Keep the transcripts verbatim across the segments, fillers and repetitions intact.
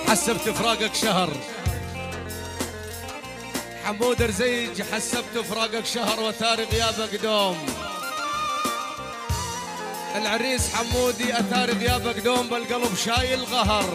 حسبت فراقك شهر. حمود رزيج حسبت فراقك شهر وثاري غيابك دوم. العريس حمودي اثار غيابك دوم بالقلب شايل غهر.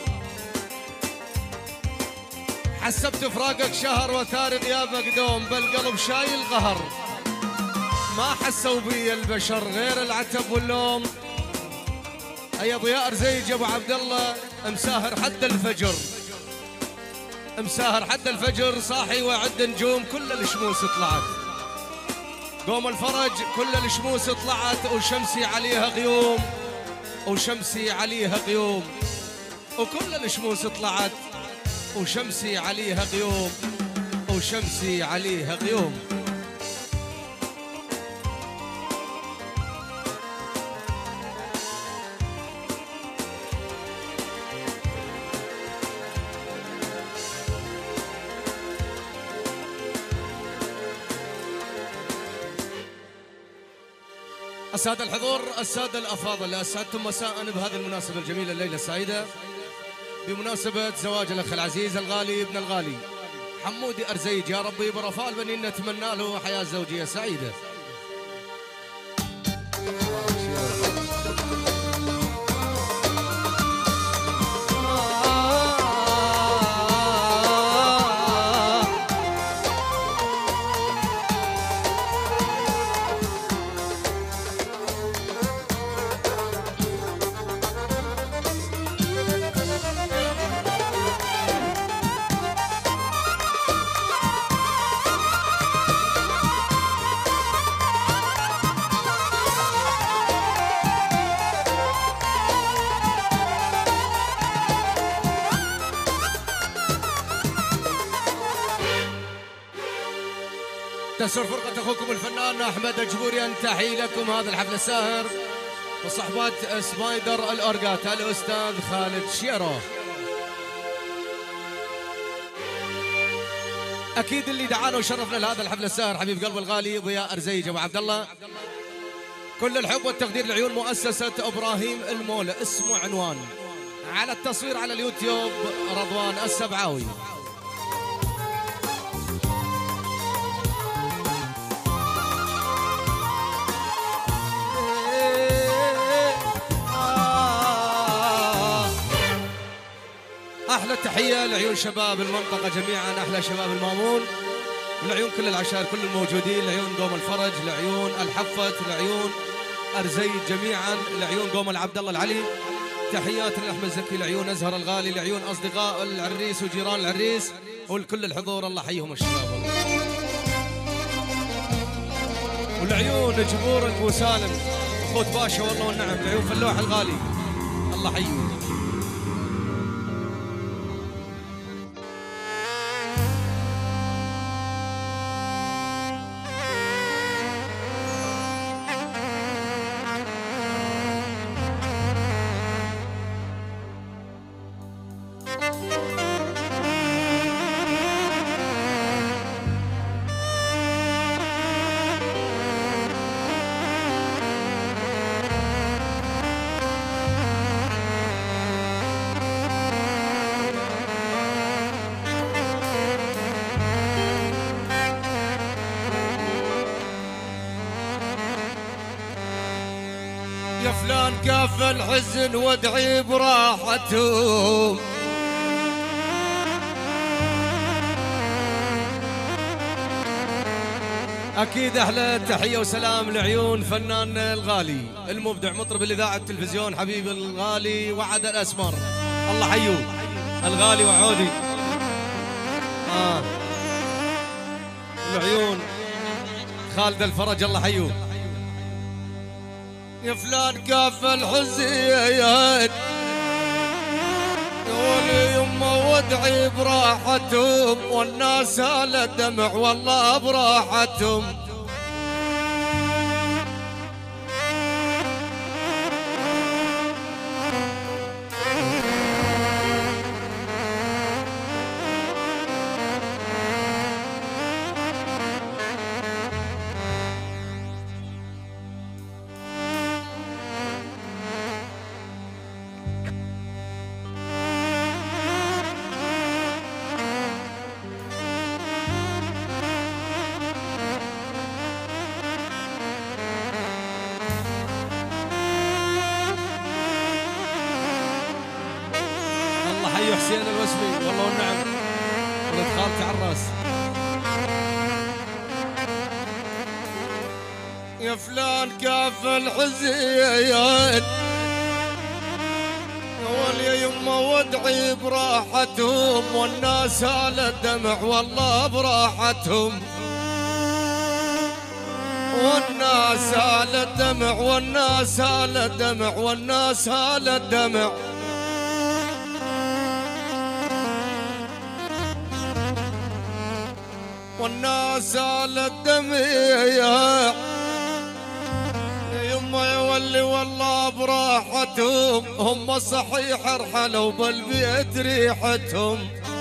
حسبت فراقك شهر وثار غيابك دوم بالقلب شايل غهر. ما حسوا بي البشر غير العتب واللوم. يا ضياء رزيج ابو عبد الله مساهر حد الفجر. مساهر حد الفجر صاحي وعد نجوم كل الشموس طلعت. قوم الفرج كل الشموس طلعت وشمسي عليها غيوم. وشمسي عليها غيوم. وكل الشموس طلعت وشمسي عليها غيوم. وشمسي عليها غيوم. السادة الحضور، السادة الأفاضل، أسعدتم مساء بهذه المناسبة الجميلة الليلة السعيدة بمناسبة زواج الأخ العزيز الغالي ابن الغالي حمودي أرزيج. يا ربي برفاء البنين نتمنى له حياة زوجية سعيدة. تسر فرقة أخوكم الفنان أحمد جبوريان. تحيي لكم هذا الحفل الساهر وصحبات سبايدر الأورجات الأستاذ خالد شيرو. أكيد اللي دعانا وشرفنا لهذا الحفل الساهر حبيب قلب الغالي ضياء رزيج أبو عبد الله. كل الحب والتقدير لعيون مؤسسة إبراهيم المولى. اسمه عنوان على التصوير على اليوتيوب رضوان السبعاوي. أحلى التحية لعيون شباب المنطقة جميعا. أحلى شباب المامون ولعيون كل العشائر كل الموجودين. لعيون قوم الفرج، لعيون الحفت، لعيون أرزيج جميعا، لعيون قوم العبد الله العلي. تحيات لأحمد زكي، لعيون أزهر الغالي، لعيون أصدقاء العريس وجيران العريس ولكل الحضور. الله يحييهم الشباب. ولعيون جبور أبو سالم أخوت باشا والله والنعم. لعيون فلوح الغالي الله يحييهم. يا فلان كاف الحزن وادعي براحتهم. اكيد احلى تحيه وسلام لعيون فنان الغالي المبدع مطرب الاذاعه التلفزيون حبيب الغالي وعد الاسمر. الله حيوه الغالي وعودي. اه العيون خالد الفرج الله حيوه. يا فلان كاف الحزين قولي يما وادعي براحتهم والناس على الدمع والله براحتهم. حي حسين الوسمي والله والنعم، ولد خالتي عراس. يا فلان كاف الحزين واليا يما وادعي براحتهم، والناس على الدمع والله براحتهم، والناس على الدمع والناس على الدمع والناس على الدمع. والناس على الدمع يا يما يولي والله براحتهم، هم صحيح ارحلوا بالبيت ريحتهم.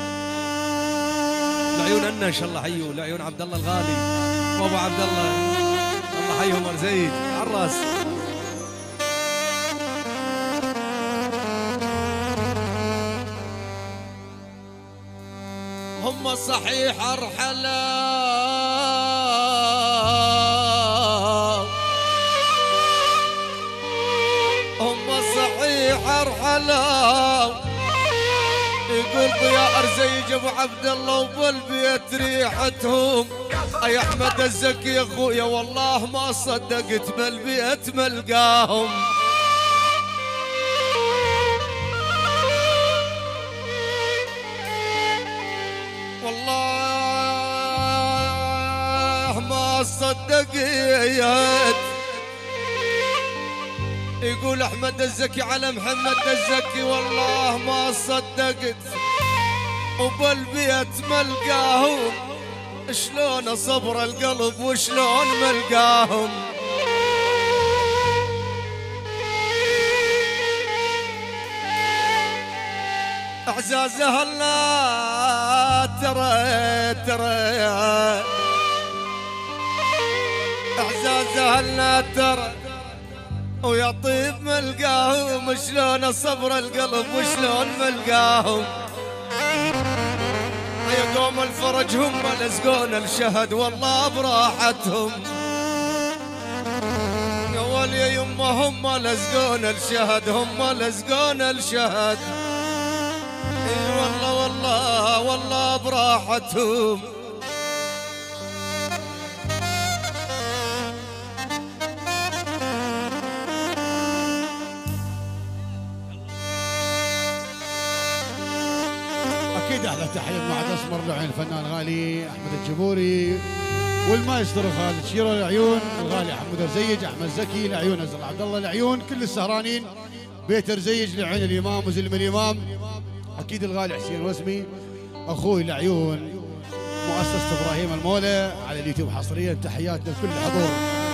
العيون أنا ان شاء الله حيوا العيون عبد الله الغالي وابو عبد الله، الله حيهم ورزيد عالراس. هم صحيح ارحلوا، هم صحيح ارحلوا، يقول ضياء ارزيج ابو عبد الله وبالبيت ريحتهم. اي احمد الزكي يا اخويا والله ما صدقت بالبيت ملقاهم. والله ما صدقت. يقول احمد الزكي على محمد الزكي والله ما صدقت، وبالبيت ملقاهم. شلون صبر القلب وشلون ملقاهم. اعزاز هلا ترى ترى اعزاز هلا ترى ويا طيب ملقاهم. شلون صبر القلب وشلون ملقاهم. يا قوم الفرج هم لزقون الشهد والله براحتهم. يا ولي يا يما هم لزقون الشهد هم لزقون الشهد. اي والله والله والله براحتهم. اكيد احلى تحيه مع اسمر لعين الفنان الغالي احمد الجبوري والمايسترو خالد شيرو، العيون الغالي حمود رزيج، احمد زكي العيون، ازل عبد الله العيون، كل السهرانين بيت رزيج لعين الامام وزلم الامام، اكيد الغالي حسين وسمي اخوي العيون، مؤسسه ابراهيم المولى على اليوتيوب حصريا. تحياتنا لكل الحضور.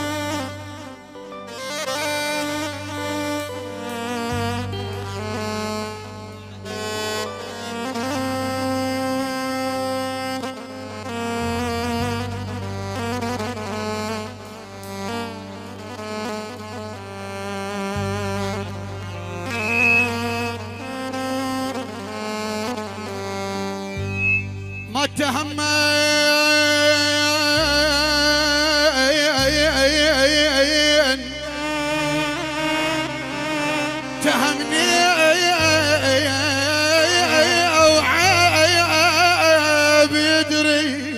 ما تهم تهمني وعيب يدري،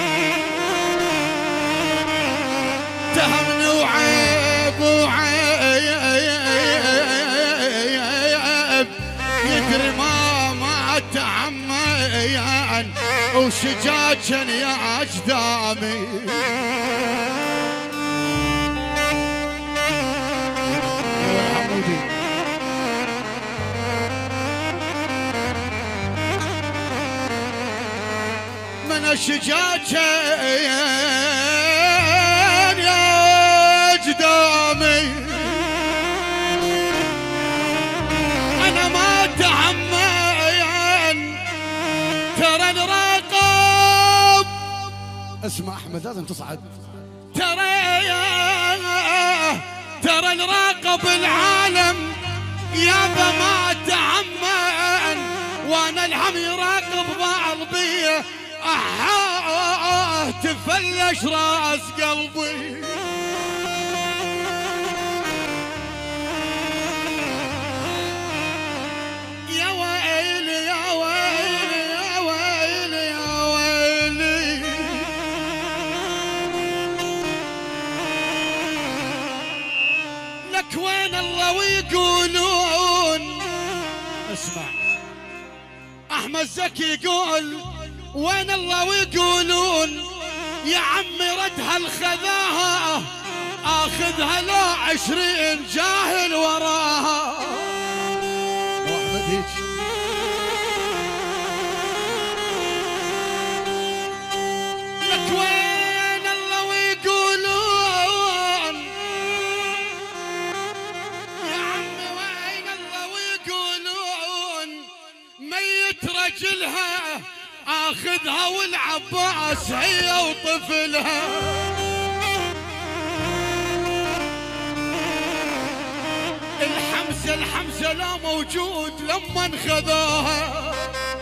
تهمني وعيب وعيب يدري ما ما تعميان وشجاجا يا اجدامي. من الشجاجا يا اجدامي انا ما تعميان. ترى الراقب اسمع احمد لازم تصعد. ترى يا ترى الراقب العالم يابا ما تعميان، وانا الهم يراقب بعضي احاه تفلش راس قلبي. يا ويلي يا اسمع احمد زكي يقول وين الله ويقولون يا عمي ردها الخذاها اخذها لا عشرين جاهل وراها. واحمد هيك لك وين الله ويقولون يا عمي وين الله ويقولون ميت رجلها اخذها والعباس هي وطفلها. الحمزة الحمزة لا موجود لما انخذاها.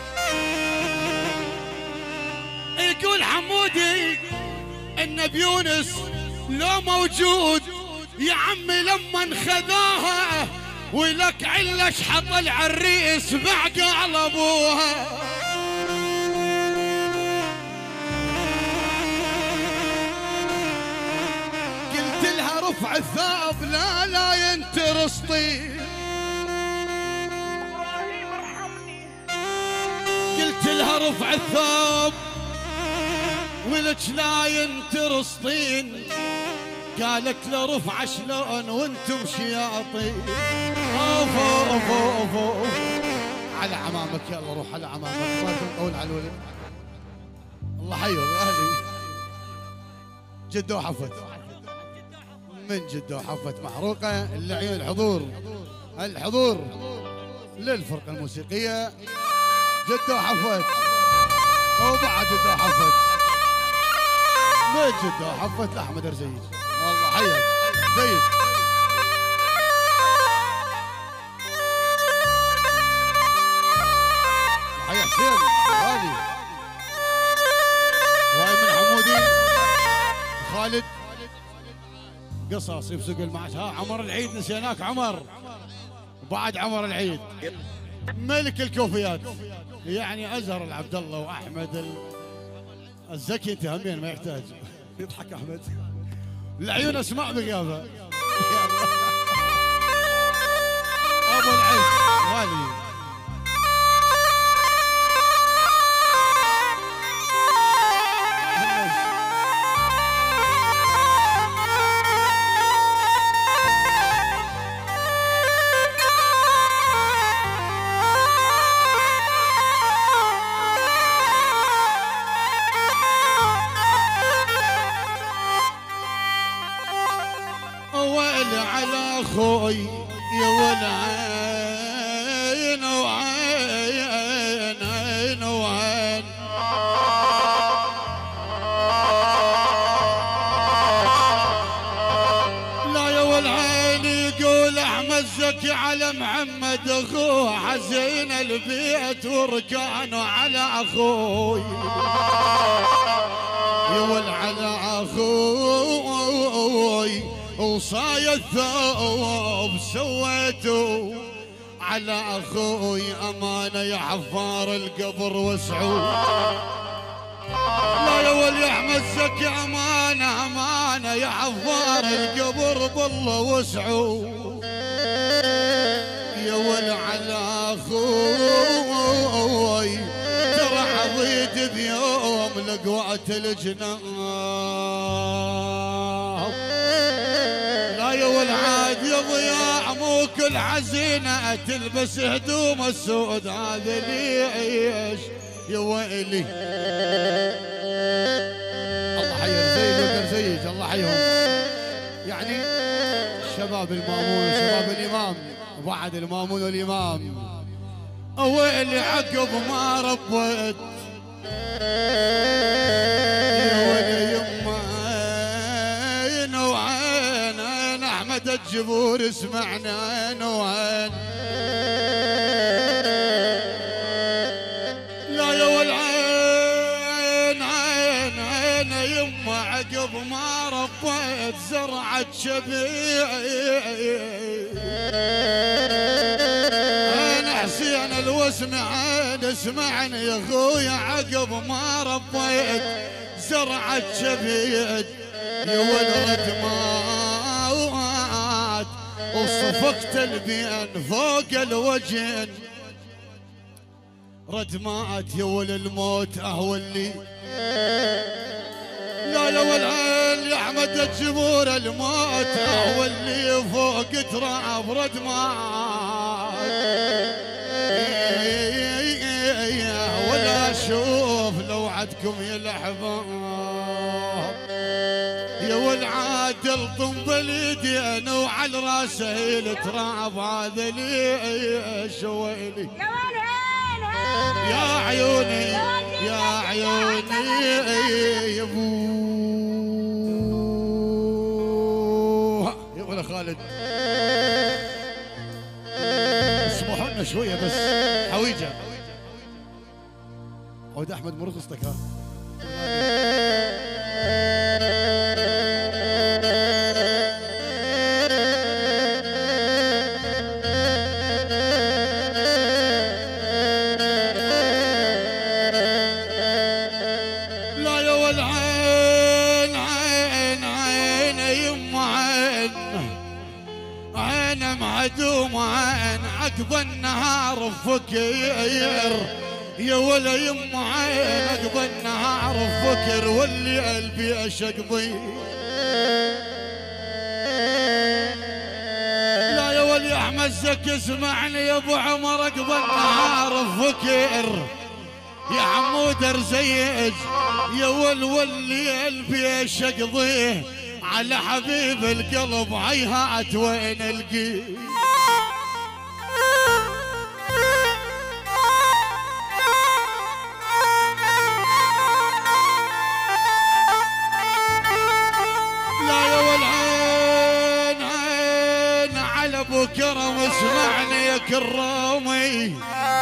يقول حمودي النبي يونس لا موجود يا عمي لما انخذاها ولك علش حط العريس بعقال ابوها. قلت لها رفع الثوب لا لا ينترس طين. قلت لها رفع الثوب ولك لا ينترس طين. قالت له رفع شلون وانتم شياطين. اوفو اوفو اوفو على عمامك يلا روح على عمامك ما تنقول على الولد. الله حيو اهلي جده وحفت من جده وحفت محروقه. اللي الحضور الحضور للفرقه الموسيقيه جده وحفت وبعد جده وحفت من جده وحفت لاحمد رزيج. والله حياك زيد. حيا حسين غالي وهاي من حمودي خالد قصص يفسق المعش. ها عمر العيد نسيناك عمر وبعد عمر العيد ملك الكوفيات يعني ازهر العبد الله واحمد الزكي. انت همين ما يحتاج يضحك احمد. العيون اسماء بغيابه ابو العز غالي. اخوي يا والعين وعين عين وعين لا يا والعين. يقول احمد زكي على محمد اخوه حزين البيت وركانه على اخوي يا والعلى اخوي وصايا الثوب سويته على اخوي امانه يا حفار القبر وسعوا. لا يا ولي احمد زكي امانه امانه يا حفار القبر بالله وسعوا. يا ولي على اخوي ترى عضيد بيوم لقوات الجنان. لا يا والعاد يا ضياع مو كل حزينه تلبس هدوم السود هذا اللي يعيش يا ويلي. الله حي زيد ودرزيج الله حيهم يعني شباب المامون وشباب الامام وبعد المامون والامام. ويلي عقب ما ربيت يا ويلي يما عين وعين عين احمد الجبور اسمعنا عين وعين. لا يا والعين عين عين يما عقب ما ربيت زرعت شبيعي. حسين الوسمعان اسمعني يا اخويا عقب ما ربيت زرعت شبيد يا ولد مات وصفقت البين فوق الوجن ردمات يا ول الموت اهول لي. لا يا والعين يا احمد الجمهور الموت اهول لي فوق تراب ردمات. ولا اشوف لو عدكم يا الاحباب يا والعادل طنب اليدين وعلى راسه التراب هذا لي شويلي. يا عيوني يا عيوني يا ابو يا ولا خالد اسمحوا لنا شويه بس حويجه. عود احمد مو رخصتك ها. عقب النهار فكر يا ولا يم عين عقب النهار فكر واللي قلبي اشقضي. لا يا ولي احمد زك اسمعني يا ابو عمر عقب النهار فكر يا عمود رزيج يا ول واللي قلبي اشقضي على حبيب القلب هيهات وين القي. ابو كرم اسمعني يا كرامي.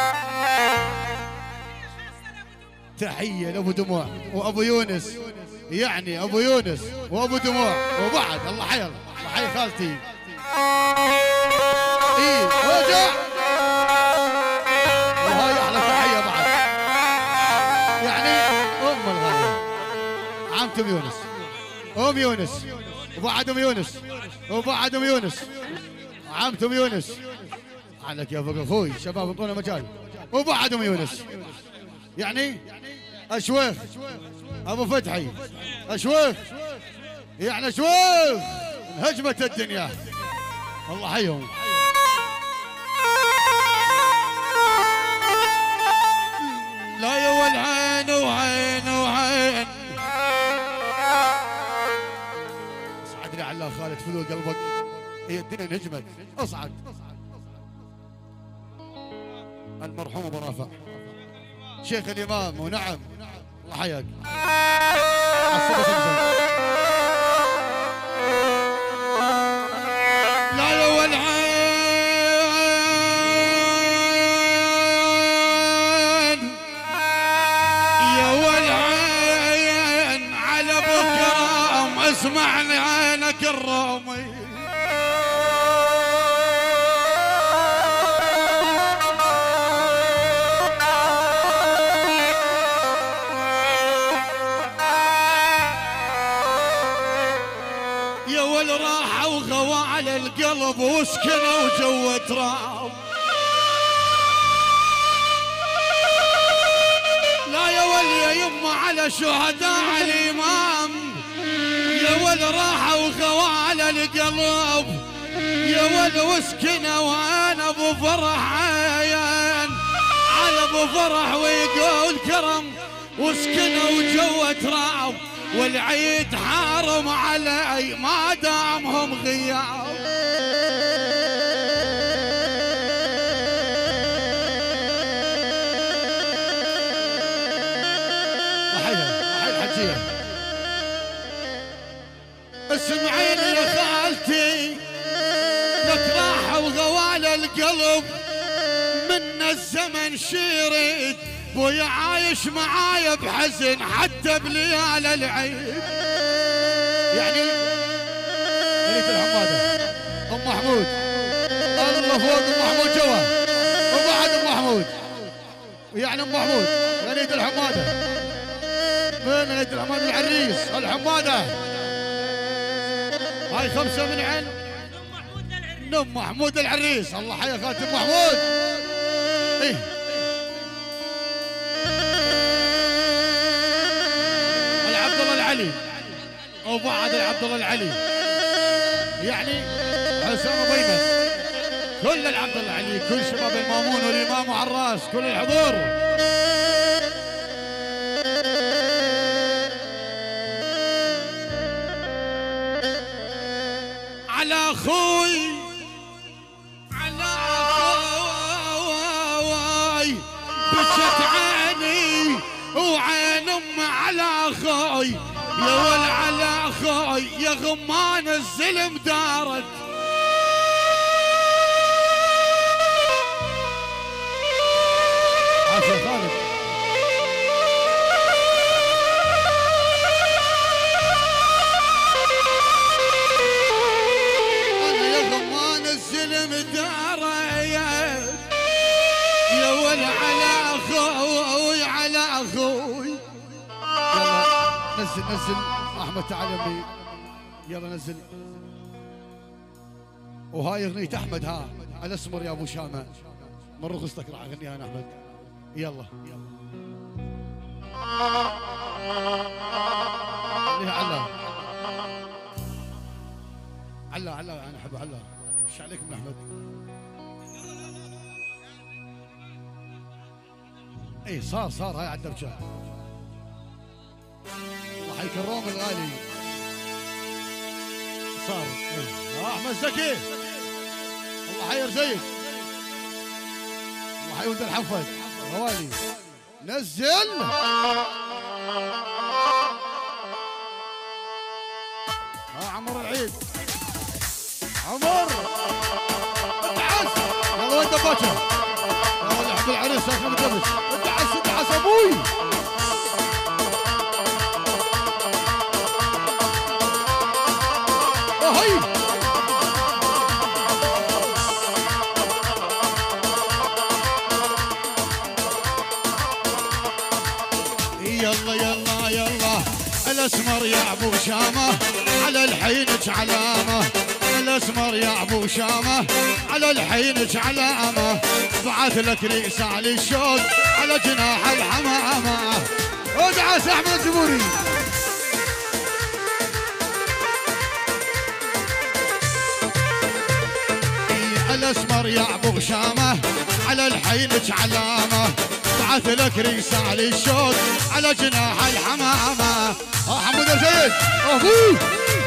تحيه لابو دموع وابو يونس يعني ابو يونس وابو دموع وبعد الله حي الله حي خالتي. اي وجع وهاي احلى تحيه بعد يعني ام الغاليه عمتم يونس ام يونس وبعد ام يونس وبعد ام يونس عمتم يونس عليك يا فوق اخوي شباب انطونا مجال وبعد ام يونس يعني اشويخ ابو فتحي اشويخ يعني اشويخ هجمة الدنيا الله حيهم. لا يا والعين وعين وعين اصعد لي على خالد فلو قلبك هي الدنيا انهجمت اصعد. المرحوم ابو رافع شيخ الامام ونعم الله حياك. لا يا والعين يا والعين على ابو كرام اسمعني عينك الرامي. على القلب وسكنوا جوا تراب. لا يا ولي يا يما على شهداء الامام يا ول راحوا وخوا على القلب يا ول وسكنوا وانا ابو فرح عين على ابو فرح ويقول كرم وسكنوا جوا تراب والعيد حارم علي ما دامهم غياب. اسمعين يا خالتي لك راحة وغوال القلب من الزمن شيرد بويا عايش معايا بحزن حتى بليال العيد. يعني ريت الحمادة ام محمود الله فوق ام محمود جوا وبعد ام محمود يعني ام محمود ريت الحمادة من ريت الحمادة العريس الحمادة هاي خمسة من عين ام محمود العريس الله حيا خالتي ام محمود. ايه وبعد عبد الله العلي، يعني حسام بينه كل العبد الله العلي، كل شباب المامون والامام وعراس، كل الحضور. على اخوي على اخوي بكت عيني وعين امي على اخوي يا ول على اخوي يا غمان الزلم دارت. عافية خالد. انا يا غمان الزلم دارت يا ول على اخوي على اخوي. يلا نزل نزل احمد تعال يمي، يلا نزل. وهاي اغنية احمد ها الاسمر يا ابو شامة، من رخصتك راح اغنيها انا احمد. يلا يلا خليها علا علا علا انا احب علا. ايش عليك من احمد؟ اي صار صار هاي على الدرجة. الله يكرم الغالي صار. إيه. احمد زكي الله حير زيك، الله حيود الحفظ غوالي. نزل ها عمر العيد عمر ادعس. يلا وين دباكه؟ يلا يحب العريس ساكن الدبش. ادعس ادعس ابوي. هاي يلا يلا يلا الاسمر يا ابو شامه على الحينك علامه. الاسمر يا ابو شامه على الحينك علامه. بعث لك رسال الشوق على جناح الحمامه. ادعس احمد الجبوري. الاسمر يا ابو شامه على الحينك علامه. بعث لك رسال الشوق على جناح الحمامه. اه حمود الزيد ابوي.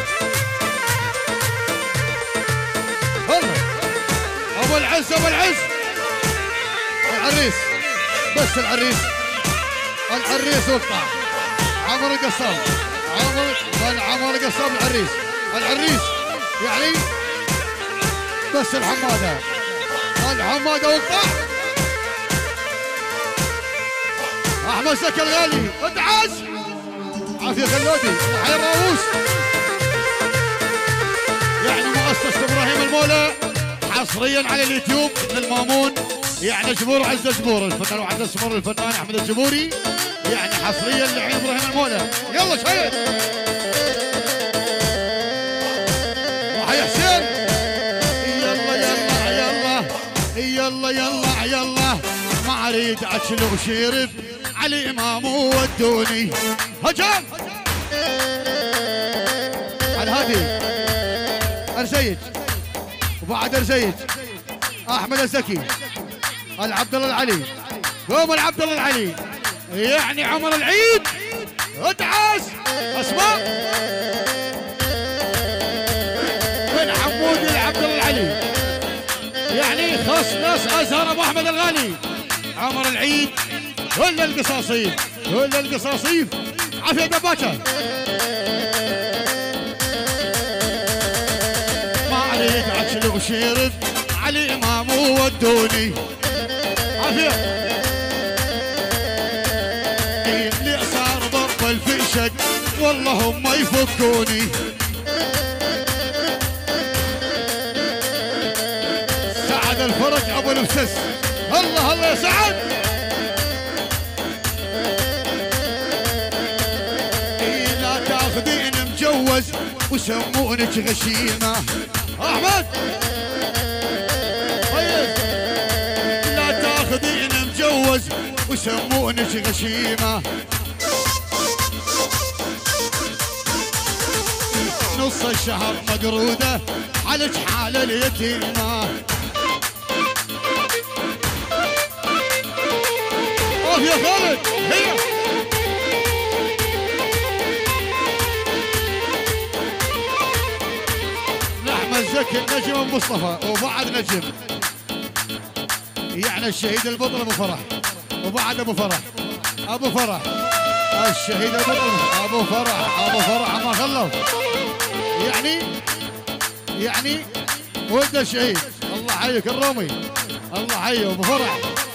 ابو العز ابو العز العريس بس العريس العريس وقطع. عمر القصاب عمر بل عمر القصاب العريس العريس يعني بس الحماده الحماده وقطع. احمد زكي الغالي ادعس. عافيه خلودي حي الراووس. يعني مؤسسه ابراهيم المولى حصريا على اليوتيوب للمامون. يعني جبور عز جبور الفنان وعز السمر الفنان احمد الجبوري. يعني حصريا لعين ابراهيم المولى. يلا شيخ وحي حسين. يلا يلا يلا يلا يلا يلا ما اريد اكل وشرب علي امام ودوني. هجام على هادي ارزيج وبعد ارزيج احمد الزكي العبد الله العلي. قوم العبد الله العلي يعني عمر العيد. ادعس اسماء بن حمود العبد الله العلي. يعني خص ناس ازهر ابو احمد الغالي. عمر العيد كل القصاصين كل القصاصين. عافيه دباكه. ما اريد اكل وشرب علي امام ودوني. عافيه اللي صار ضرب الفشق والله هم يفكوني. سعد الفرج ابو المسس. الله الله يا سعد. لا تاخذين مجوز وسمونك غشيمه. احمد لا تاخذين مجوز وسمونك غشيمه. نص الشهر مقروده على حال اليتيمه. اوف يا خالد هي احمد زكي النجم ابو مصطفى وبعد نجم، يعني الشهيد البطل ابو فرح وبعد ابو فرح ابو فرح الشهيد البطل ابو فرح ابو فرح ما خلص، يعني يعني ولد الشهيد. الله حيك الرومي، الله حيه ابو فرح.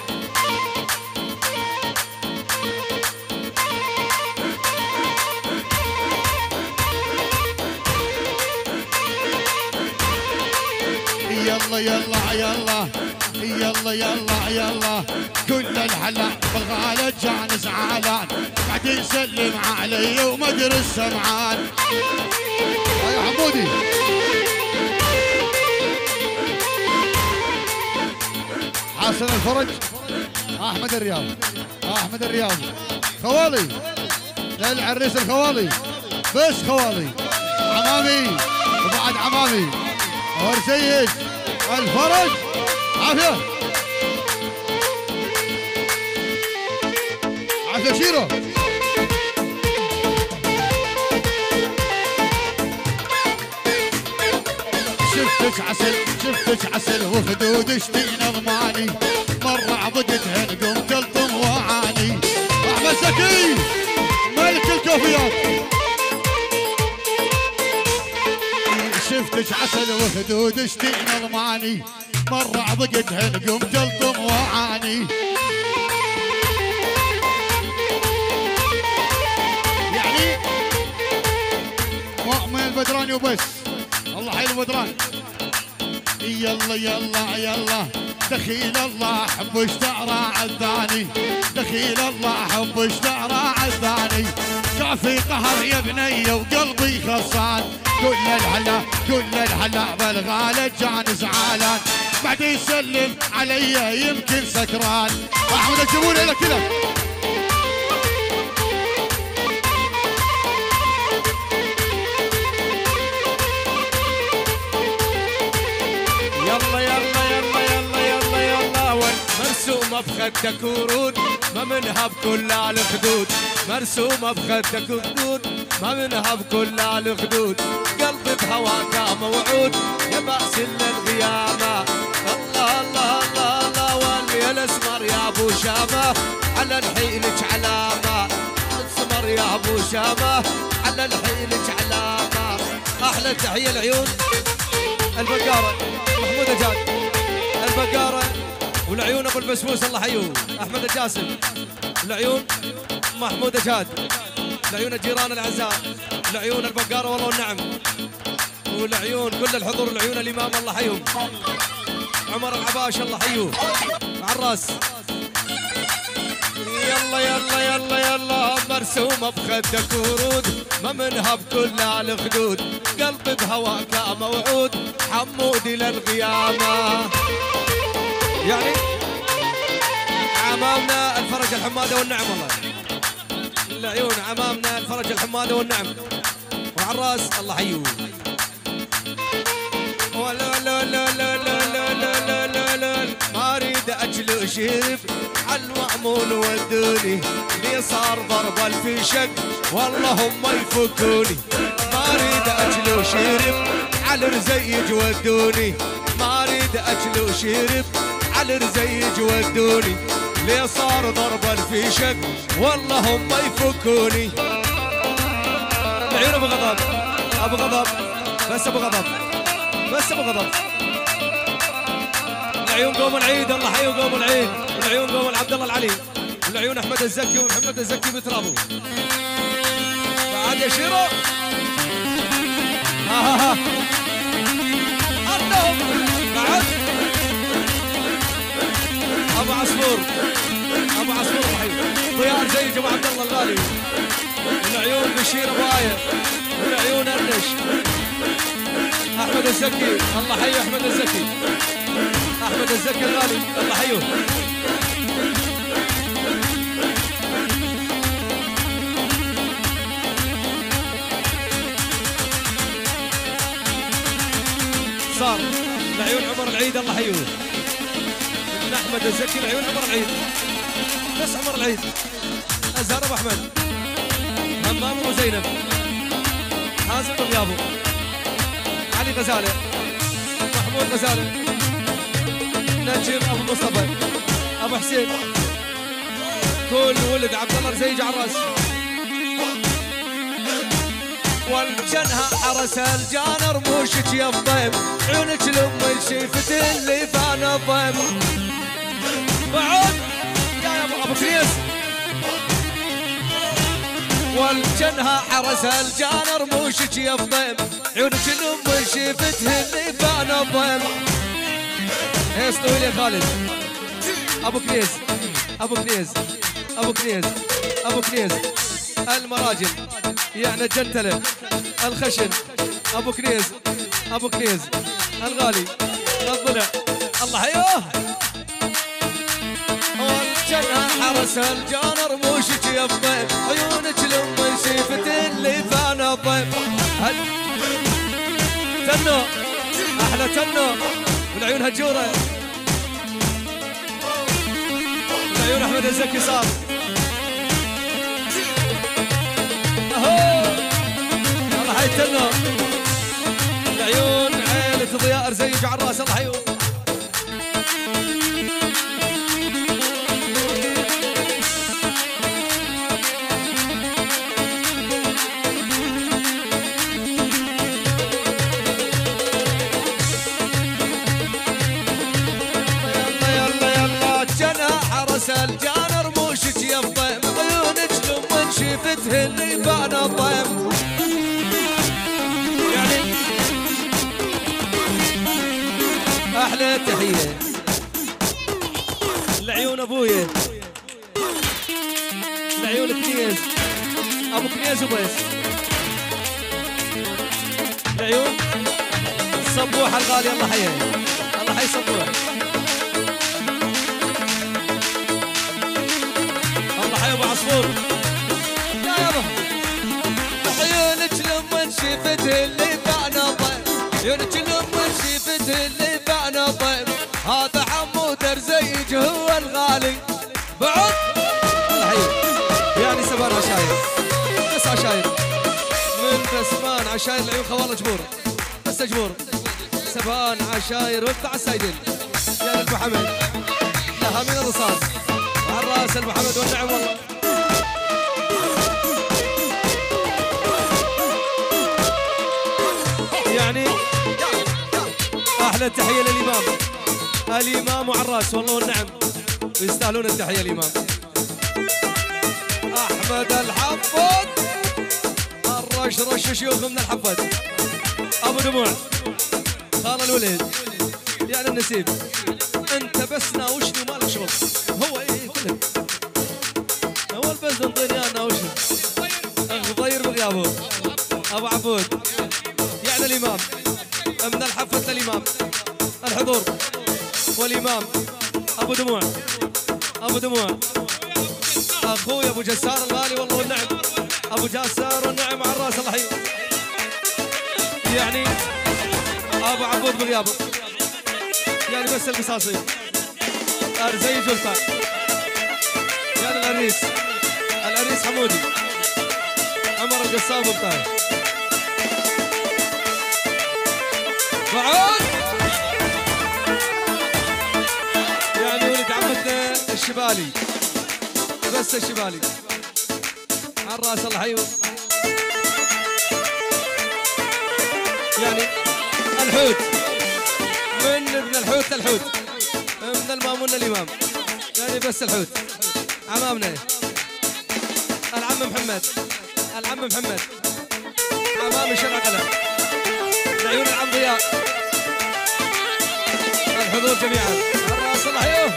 يلا يلا يلا يلا يلا يلا كل الحلا بالغالة جان زعلان بعد يسلم علي وما ادري السمعان. يا حمودي حسن الفرج احمد الرياض احمد الرياض خوالي للعريس الخوالي بس خوالي عمامي وبعد عمامي ورزيج الفرج عافية عافية شيرو. شفتك عسل شفتك عسل وخدود شتين اضماني مرة عبدتهن قمت الطم وعاني. احمد زكي ملك الكوفيات. شفتك عسل وخدود شتين اضماني مرة عبقتهن قمت الطم وعاني. يعني مؤمن البدراني وبس. الله حي البدراني. يلا يلا يلا دخيل الله حب اشتعرى عالثاني دخيل الله حب اشتعرى عالثاني. كافي قهر يا بنيه وقلبي خصان كل الهلا كل الهلا بالغالة جان زعلان بعد يسلم علي يمكن سكران. احمد الجبوري لك كذا. يلا يلا يلا يلا يلا يلا مرسومة بخدك ورود ما منها بكل الخدود مرسومة بخدك ورود ما منها بكل الخدود. قلبي بهواك موعود يا بأس للغيامة. الله الله الله الله واللي الاسمر يا ابو شامة على الحيلك علامة. الاسمر يا ابو شامة على الحيلك علامة. احلى تحية العيون البقارة محمود جاد البقارة والعيون ابو البسبوس الله حيوه احمد الجاسم. العيون محمود جاد العيون الجيران الاعزاء العيون البقارة والله والنعم والعيون كل الحضور العيون الامام الله حيوه عمر العباش الله حيوه عراس. يلا يلا يلا يلا مرسومة بخدك ورود ما منها بكل الخدود. قلبي بهواك موعود حمودي للغيامة. يعني عمامنا الفرج الحمادة والنعم والله العيون عمامنا الفرج الحمادة والنعم وعراس الله حيوه. ولا لا لا لا لا لا لا لا لا ما اريد اجل شرب عالمأمون ودوني لي صار ضرب الفيشك والله هم يفكوني. ما اريد اجل شرب على رزيج ودوني ما اريد اجل شرب على رزيج ودوني لي صار ضرب الفيشك والله هم يفكوني. العيون ابو غضب ابو غضب بس ابو غضب بس ابو غضب. العيون قوم العيد الله حي وقوم العيد العيون قوم عبد الله العلي والعيون احمد الزكي ومحمد الزكي بترابو بعد يا شيرو. ها ها ها عندهم بعد ابو عصفور ابو عصفور الله حي طيار زي ابو عبد الله الغالي. العيون بشير ابو ايه والعيون ارنش احمد الزكي الله حيه احمد الزكي احمد الزكي الغالي الله حيه. عمر العيد الله حيوه من احمد الزكي العيون عمر العيد بس عمر العيد ازهر ابو احمد همام ابو زينب حازم بغيابو علي غزاله محمود غزاله نجم ابو مصطفى ابو حسين كل ولد عبد الله رزيج على الراس والجنها حرس الجان رموشك يا الضيم عيونك لام شيفت اللي فانا الضيم بعد يا ابو ابو كريس والجنها حرس الجان رموشك يا الضيم عيونك لام شيفت اللي فانا الضيم اسطوي يا خالد ابو كريس ابو كريس ابو كريس ابو كريس المراجل يعني الجنتله الخشن ابو كنيز ابو كنيز الغالي الضلع الله حيوه والجنة حرس الجان رموشك يا الضيم عيونك لما شفت اللي فانا الضيم تنو احلى تنو والعيون هجوره والعيون احمد الزكي صار الله حيتنو العيون عيلة ضياء رزيج على الراس الله حيوه يلا يلا يلا الجنى حرس الجان رموشك يا الضيم عيونك لما شفته اللي بانا الضيم يعني احلى تحيه لعيون ابويا لعيون كنيز ابو كنيز وبس لعيون صبوح الغالي الله حيه الله حي صبوح الله حي ابو عصفور يا يابا عيونك لما شفت اللي بانا ضيم عيونك لما شفت اللي بانا ضيم هذا حمود رزيج هو الغالي بعد الله حي يعني سبان عشاير بس عشاير من بسمان عشاير العيون خوالة جبور بس جبور سبان عشاير وابتع السايدين يا ابو حمد لها من الرصاص وعلى الراس ابو حمد والنعم والله يعني احلى تحيه للامام الامام وعلى الراس والله والنعم ويستاهلون التحيه الامام احمد الحفظ الرش رش شيوخ من الحفظ ابو دموع خال الولد يعني النسيب انت بس ناوشني ومالك شغل هو ايه كلك هو البس انطيني انا ناوشني غضير بغيابه ابو عبود يعني الامام من الحفظ للامام الحضور والامام ابو دموع ابو دموع اخوي ابو جسار الغالي والله والنعم ابو جسار والنعم على الراس الله يحييه يعني ابو عبود بغيابه يعني بس القصاصي ارزي جلطه يعني العريس العريس حمودي عمر القصاب بتاعي بعد يعني ولد عمتنا الشبالي بس الشبالي على الراس الله حيوه يعني الحوت من ابن الحوت للحوت من المامون للامام يعني بس الحوت عمامنا العم محمد العم محمد عمام شرع قلم العيون العم ضياء الحضور جميعا على الراس الله حيوه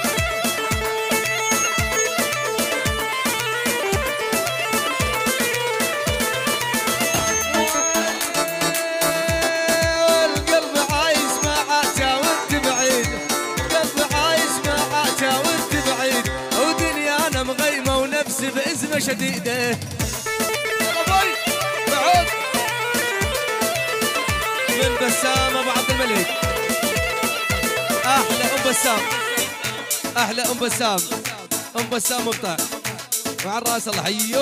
بإزمة شديدة أبوي بعود من بسام أبو عبد الملك احلى ام بسام، احلى ام بسام، ام بسام مقطع وعلى الراس الله حيوه.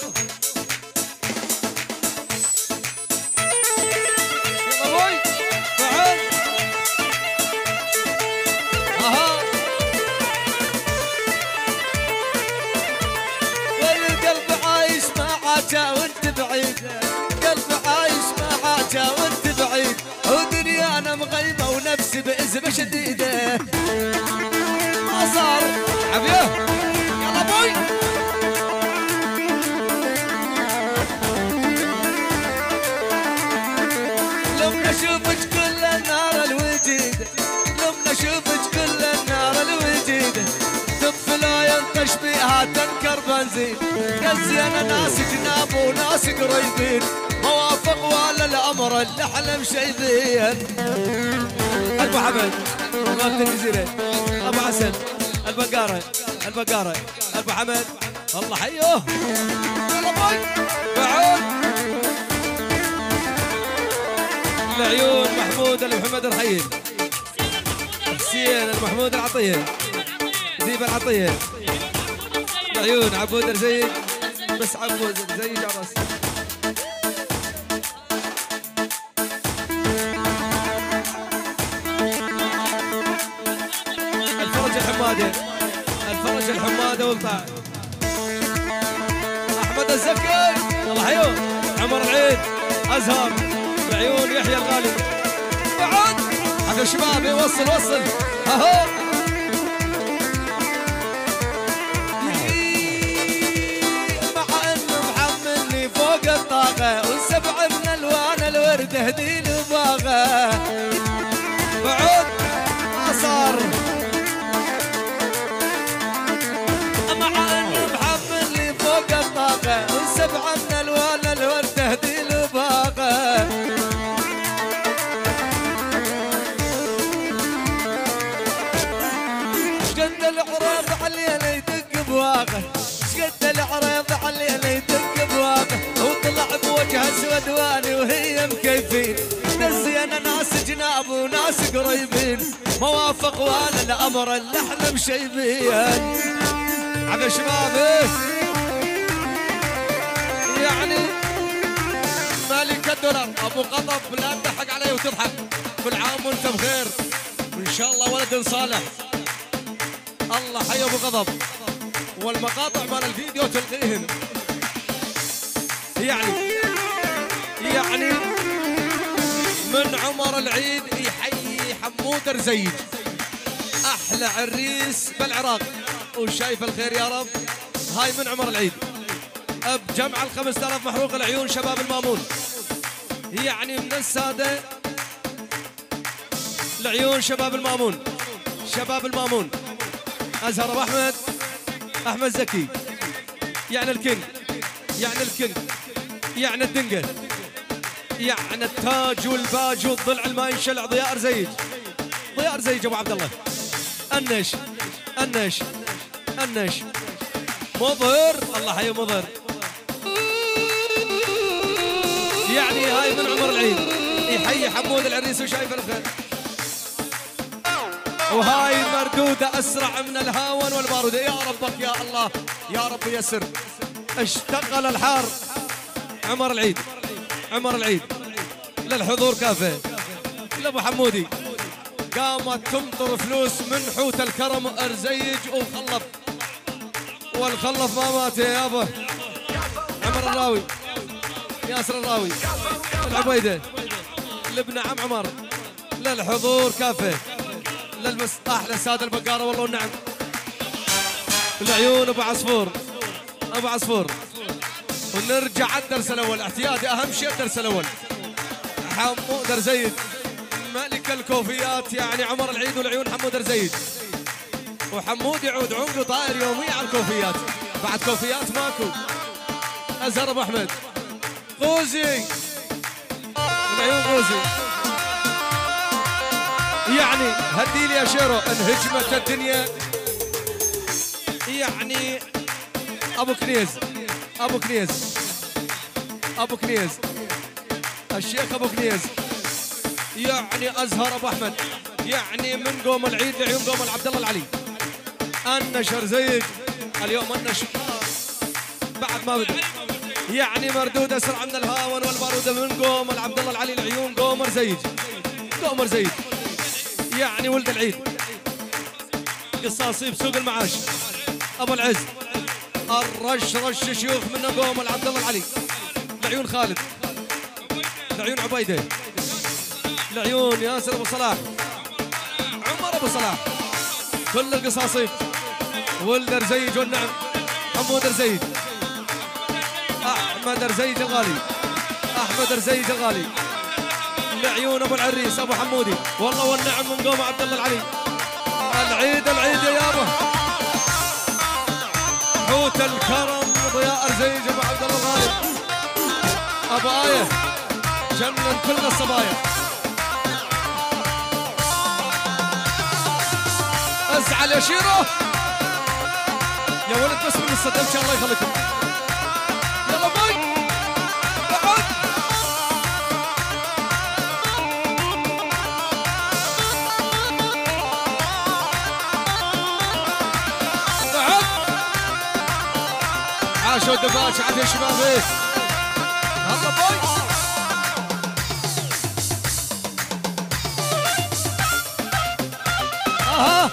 يلا ابوي فعل. اها والقلب عايش معاك وانت بعيد، قلب عايش معاك وانت بعيد، ودنيا انا مغيمه ونفسي بأزمه شديده. ما صار عبيه يلا ابوي. لما اشوفك كل النار الوجيده، لما اشوفك كل النار الوجيده، تطفي العيون تشبيهها تنكر بنزين، يا ناس جناب وناس قريبين، موافق ولا الامر اللي احلم شايفين. ابو حمد غابة الجزيره، ابو حسن البقاره، البقاره ابو حمد الله حيوه. يلا باي بعود العيون محمود المحمد الحيين، حسين المحمود العطيه، ذيب العطيه، العيون عبود الزيد، بس عبود الزيد على راسي. الفرج الحماده، الفرج الحماده والطاع، احمد الزكي الله حيوه، عمر العيد، ازهر، العيون يحيى الغالي، بعد هذا الشباب يوصل وصل اهو. مع انه محملني فوق الطاقه، والسبع من الوان الورد هدي الباغه، بعد ما صار. مع انه محملني فوق الطاقه، والسبع من الوان الورد هدي الباغه. شقد العريض علينا يدق بواقه، شقد العريض علينا يدق بواقه، وطلع بوجه اسود واني وهي مكيفين، دزينا ناس جناب وناس قريبين، موافق وانا الامر اللي احلم شايفين. على شبابه يعني مالك الدولار ابو قطب، لا تضحك علي وتضحك، كل عام وانت بخير وان شاء الله ولد صالح. الله حي ابو غضب، والمقاطع مال الفيديو تلقيهن. يعني يعني من عمر العيد يحيي حمود رزيج، احلى عريس بالعراق، وشايف الخير يا رب. هاي من عمر العيد بجمع الخمس آلاف محروق العيون شباب المامون، يعني من السادة العيون شباب المامون، شباب المامون، أزهر أبو أحمد، أحمد زكي، يعني الكينج، يعني الكينج، يعني الدنقة، يعني التاج والباج والضلع الما ينشلع، ضياء رزيج، ضياء رزيج أبو عبد الله، النش النش النش مظهر الله حي مظهر. يعني هاي من عمر العيد يحيي حمود العريس وشايف الخير. وهاي مردودة أسرع من الهاون والبارودة، يا ربك يا الله يا رب يسر. اشتغل الحار عمر العيد، عمر العيد للحضور كافة لأبو حمودي، قامت تمطر فلوس من حوت الكرم أرزيج وخلف، والخلف ما مات يا يابا. عمر الراوي، ياسر الراوي، العبيدة، لابن عم عمر، للحضور كافة، للمس احلى سادة البقارة والله والنعم. العيون ابو عصفور، ابو عصفور. ونرجع على الدرس الاول، احتياطي اهم شيء الدرس الاول. حمود رزيد ملك الكوفيات، يعني عمر العيد والعيون حمود رزيد. وحمود يعود عمره طاير يوميا على الكوفيات، بعد كوفيات ماكو. ازهر ابو احمد، غوزي، العيون غوزي. يعني هدي لي يا شيرو انهجمت الدنيا. يعني ابو كنيز، ابو كنيز، ابو كنيز، الشيخ ابو كنيز. يعني ازهر ابو احمد، يعني من قوم العيد لعيون قوم العبد الله العلي. النشر زيد اليوم النشر بعد ما بدأ يعني مردود اسرع من الهاون والبارود من قوم العبد الله العلي لعيون قومر زيد. قومر زيد يعني ولد العيد قصاصي بسوق المعاش ابو العز. الرش رش شيوخ من قوم العبد الله العلي لعيون خالد لعيون عبيده لعيون ياسر ابو صلاح عمر ابو صلاح كل القصاصي ولد رزيج والنعم حمود رزيج احمد رزيج الغالي احمد رزيج الغالي لعيون ابو العريس ابو حمودي والله والنعم من قوم عبد الله العلي. العيد العيد يا يابا حوت الكرم ضياء رزيج ابو عبد الله الغالي ابو ايه جنن كل الصبايا. ازعل يا شيرو يا ولد بس من الصدمة الله يخليكم. يلا باي اقعد اقعد عاشوا الدباش عاد يا شباب. ايه يلا باي اها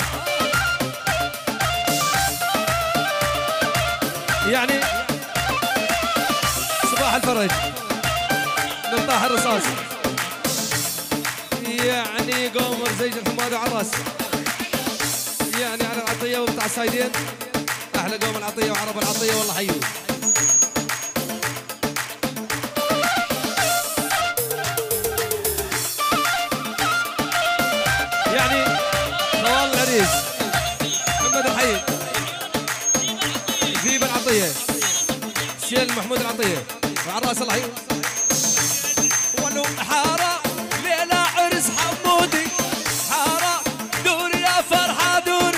يعني صباح الفرج من طاح الرصاص يعني قومر زيج الحماد وعراس يعني على العطيه وبتاع السايدين احلى قوم العطيه وعرب العطيه والله حيو. يعني خوال العريس محمد الحي ذيب العطيه سيل محمود العطيه وعراس الله حيو. ولو حاره ليله عرس حمودي حاره دوري يا فرحه دوري.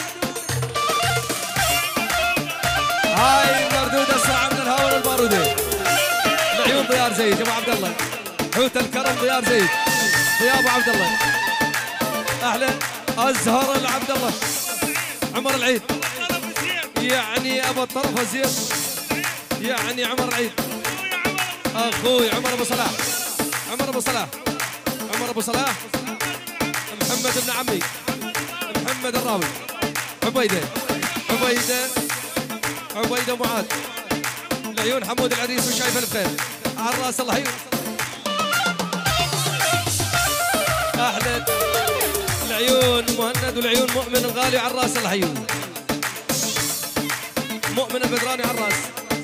هاي مردود اسرع من الهواء والبارودي لعيون ضيار زيد ابو عبد الله حوت الكرم ضيار زيد ضياء ابو عبد الله اهلا ازهر العبد الله عمر العيد يعني ابو الطرف الزين يعني عمر العيد اخوي عمر ابو صلاح عمر ابو صلاح عمر ابو صلاح محمد ابن عمي محمد الراوي عبيده عبيده عبيده معاذ لعيون حمود العريس وشايف الخير على الراس الله حيو. احلى العيون مهند والعيون مؤمن الغالي على الراس الله حيو. مؤمن البدراني على الراس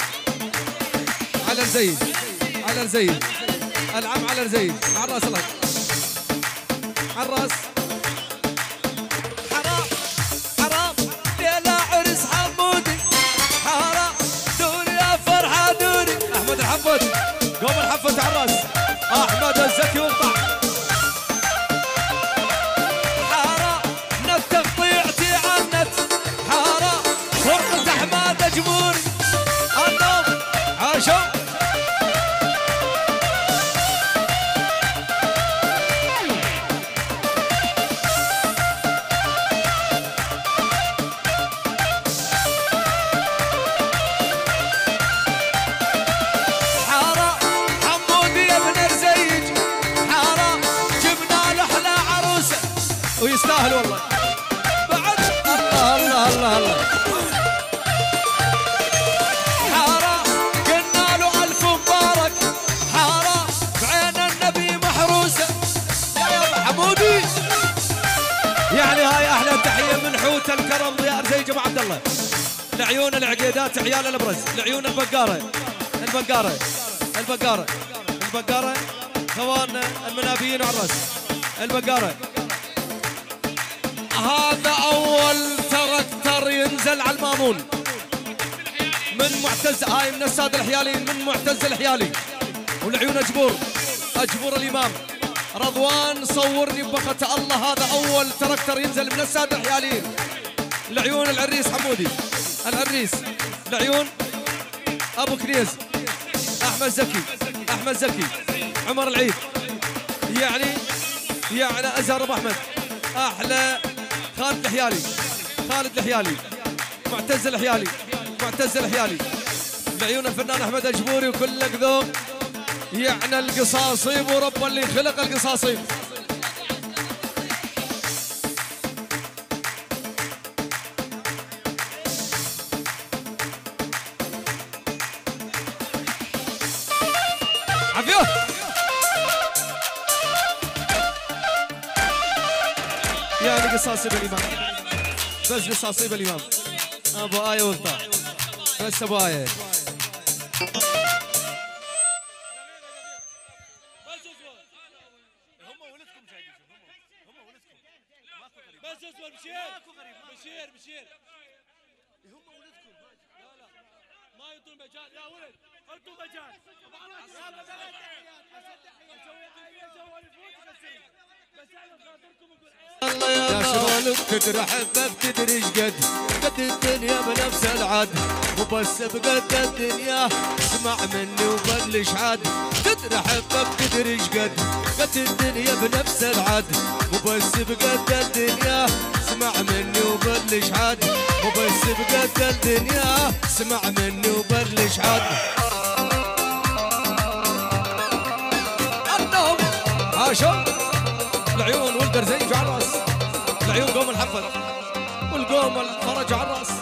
على الزيد على الزيد العم على الزيد على الراس الله على الراس. حرام حرام ليلة عرس حمودي حرام دوري يا فرحة دوري. احمد الحفت قوم الحفت على الراس احمد الزكي وقطع حرام نت قطيعتي عنت حرام فرقة احمد جمهوري النوم عاشوا ويستاهل والله بعد. الله الله الله الله حارة قلنا له ألف مبارك حارة بعين النبي محروسة يا يا حمودي. يعني هاي أحلى تحية من حوت الكرم ضياء زيج أبو عبد الله لعيون العقيدات عيال الأبرز لعيون البقارة البقارة البقارة البقارة خواننا المنابيين على الراس البقارة. هذا أول تركتر ينزل على المامون من معتز هاي من السادة الحياليين من معتز الحيالي والعيون أجبور أجبور الإمام رضوان صورني ببخة الله. هذا أول تركتر ينزل من السادة الحياليين لعيون العريس حمودي العريس لعيون أبو كنيز أحمد زكي أحمد زكي عمر العيد يعني يعني أزهر أبو أحمد احلى خالد الحيالي، خالد الحيالي، معتز الحيالي، معتز الحيالي، بعيون الفنان احمد الجبوري وكلك ذوق. يعني القصاصيب ورب اللي خلق القصاصيب. عافيه. يعني قصاصيب الامام، بس قصاصيب الامام ابو ايه وقطع، بس ابو ايه. بشير بشير هم ولدكم. لا لا ما يعطون مجال يا ولد، انتم مجال. يا شباب تدري احبك تدري ايش قد قد الدنيا بنفس العاد، مو بس بقد الدنيا اسمع مني وبلش عاد. تدري احبك تدري ايش قد قد الدنيا بنفس العاد، مو بس بقد الدنيا اسمع مني وبلش عاد، مو بس بقد الدنيا اسمع مني وبلش عاد. النوم عاشوا العيون والدرزيج على الراس، العيون قوم الحفل والقوم الفرج على الراس.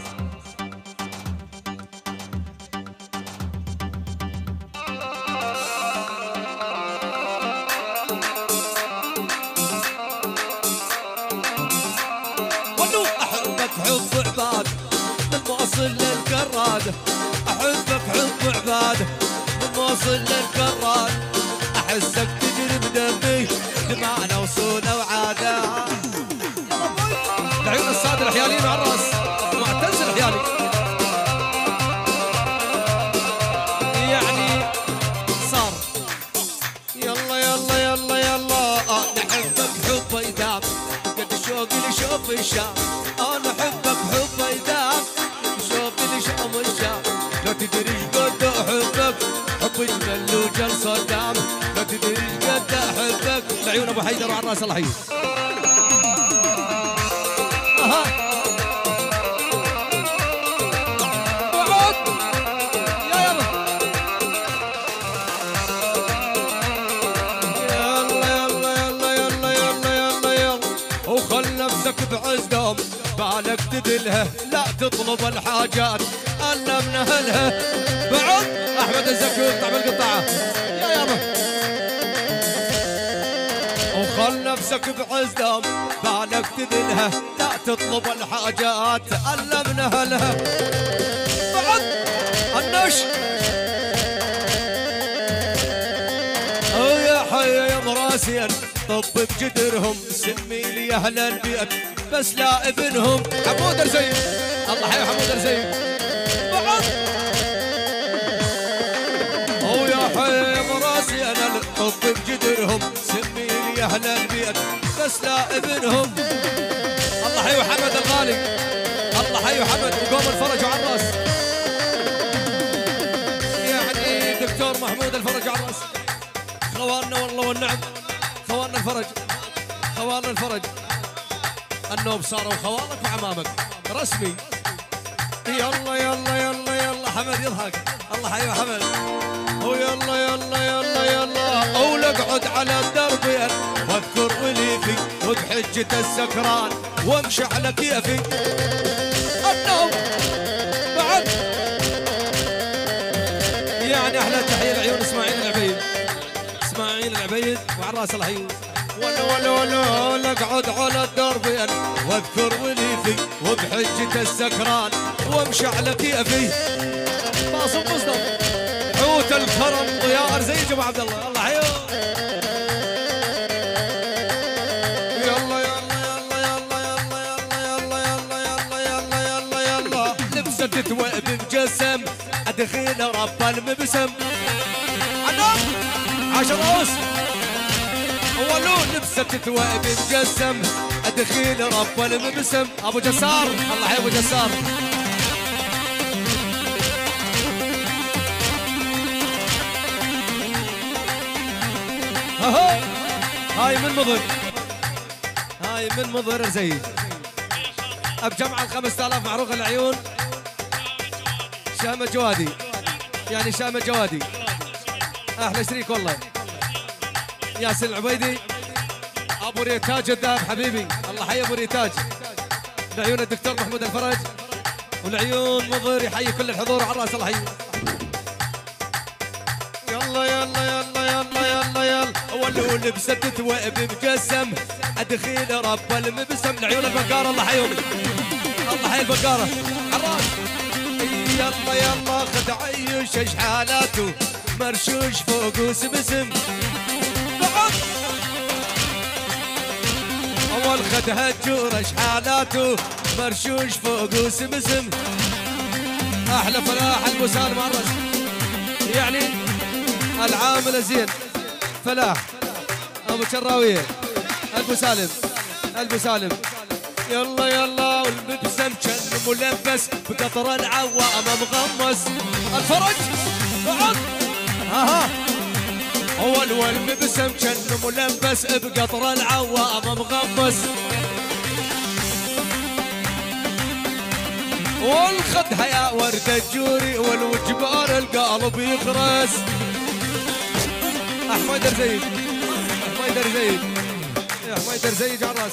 ولو احبك حب عباد من موصل للكراد، احبك حب عباد من موصل للكراد، احسك تجري بدمي دمعنا وصوله وعاده. العيون الساده الحياليين على الراس، معتز الحيالي. يعني صار يلا يلا يلا يلا آه نحبك حب يدام قد شوقي لشوف الشام. اه نحبك حب يدام شوقي لشوف الشام. لا تدري ايش قد احبك حب جمل وجل صدام، لا تدري ايش قد احبك. العيون ابو حيدر وعلى الراس الله يحييه. اها اقعد يا يلا يلا يلا يلا يلا يلا يلا وخل نفسك بعزهم بالك تدلها، لا تطلب الحاجات الا من اهلها. بعد احمد الزكي يقطع بالقطعه يا يابا. وخل نفسك بعزهم بالك تدلها، لا تطلب الحاجات الا من اهلها. بعد النش يا حي يا مراسين طب بجدرهم سمي لي اهل البيت بس لا ابنهم. حمود الزين الله حي حمود الزين. بعد او يا حي يا مراسين طب بجدرهم سمي لي اهل البيت بس لا ابنهم. الله حي محمد الغالي، الله حي محمد وقوم الفرج على الراس. يعني دكتور محمود الفرج على الراس. خواننا والله والنعم، خواننا الفرج، خواننا الفرج. النوم صاروا خوانك وعمامك رسمي. يلا يلا يلا يلا حمد يضحك، الله حي محمد. ويلا يلا يلا يلا اول اقعد على الدرب واذكر وليفي وبحجة السكران وامشي على كيفي. النوم بعد يعني احلى تحيه لعيون اسماعيل العبيد، اسماعيل العبيد وعلى راس الحي. ولا ولا ولا اقعد على الدرب واذكر وليفي وبحجة السكران وامشي على كيفي. باصم مصدر حوت الكرم ضياء زي ابو عبد الله الله حيو. يلا يلا يلا يلا يلا يلا يلا يلا يلا يلا لبسة تتوئب بجسم ادخيل رب المبسم. عدم عشر راس ولو لبسة تتوئب بجسم ادخيل رب المبسم. ابو جسار الله حي ابو جسار. هاي من مضن، هاي هاي من مظهر زيد بجمع الخمسة آلاف معروف العيون شامة جوادي يعني شامة جوادي احلى شريك والله ياسر العبيدي ابو ريتاج الذهب حبيبي الله حي ابو ريتاج لعيون الدكتور محمود الفرج والعيون مظهر يحيي كل الحضور على راس الله حي يلا يلا يلا يلا يلا يلا ولو لبست واب بجسم ادخيل رب المبسم لعيون البقاره الله حيهم الله حي البقاره حراس يلا يلا خد عيش ايش حالاته مرشوش فوق وسمسم بعد اول خد هجور ايش حالاته مرشوش فوق وسمسم احلى فلاح المسالم على الراس يعني العامل الزين فلاح ابو شراويه ابو سالم ابو سالم يلا يلا والمبسم كان ملبس بقطر العوام مغمس الفرج بعد ها ها اول والمبسم كان ملبس بقطر العوام مغمس والخدها يا ورد الجوري والوجبار القلب يخرس حميدر زيد حميدر زيد يا حميدر زيد على الراس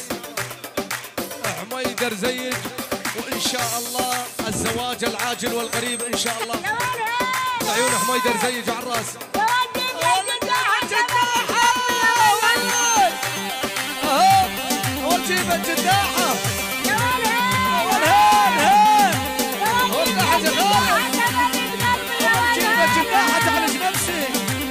حميدر زيد وان شاء الله الزواج العاجل والقريب ان شاء الله عيون حميدر زيد على الراس وجيب الجداحه والهين هين والله حاجه غاليه وجيب الجداحه تعالج نفسي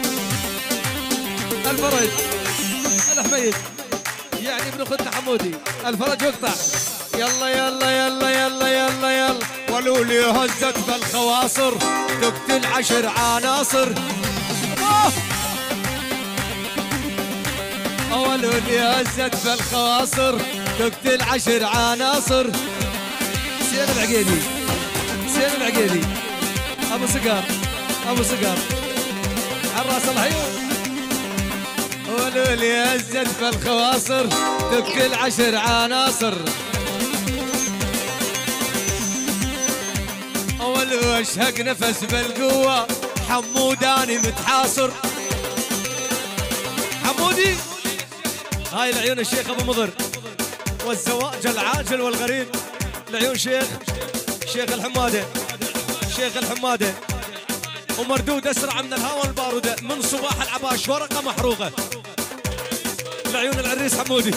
الفرج الحميد يعني ابن اختنا حمودي الفرج يقطع يلا يلا يلا يلا يلا يلا ولولي هزت بالخواصر تقتل عشر عناصر ولولي هزت بالخواصر تقتل عشر عناصر سين العقيدي سين العقيدي ابو سقار ابو سقار عراس العيون ولولي هزت بالخواصر تبكي عشر عناصر ولو اشهق نفس بالقوة حموداني متحاصر حمودي هاي العيون الشيخ ابو مضر والزواج العاجل والغريب العيون شيخ شيخ الحمادة شيخ الحمادة ومردود اسرع من الهواء البارودة من صباح العباش ورقة محروقة العيون العريس حمودي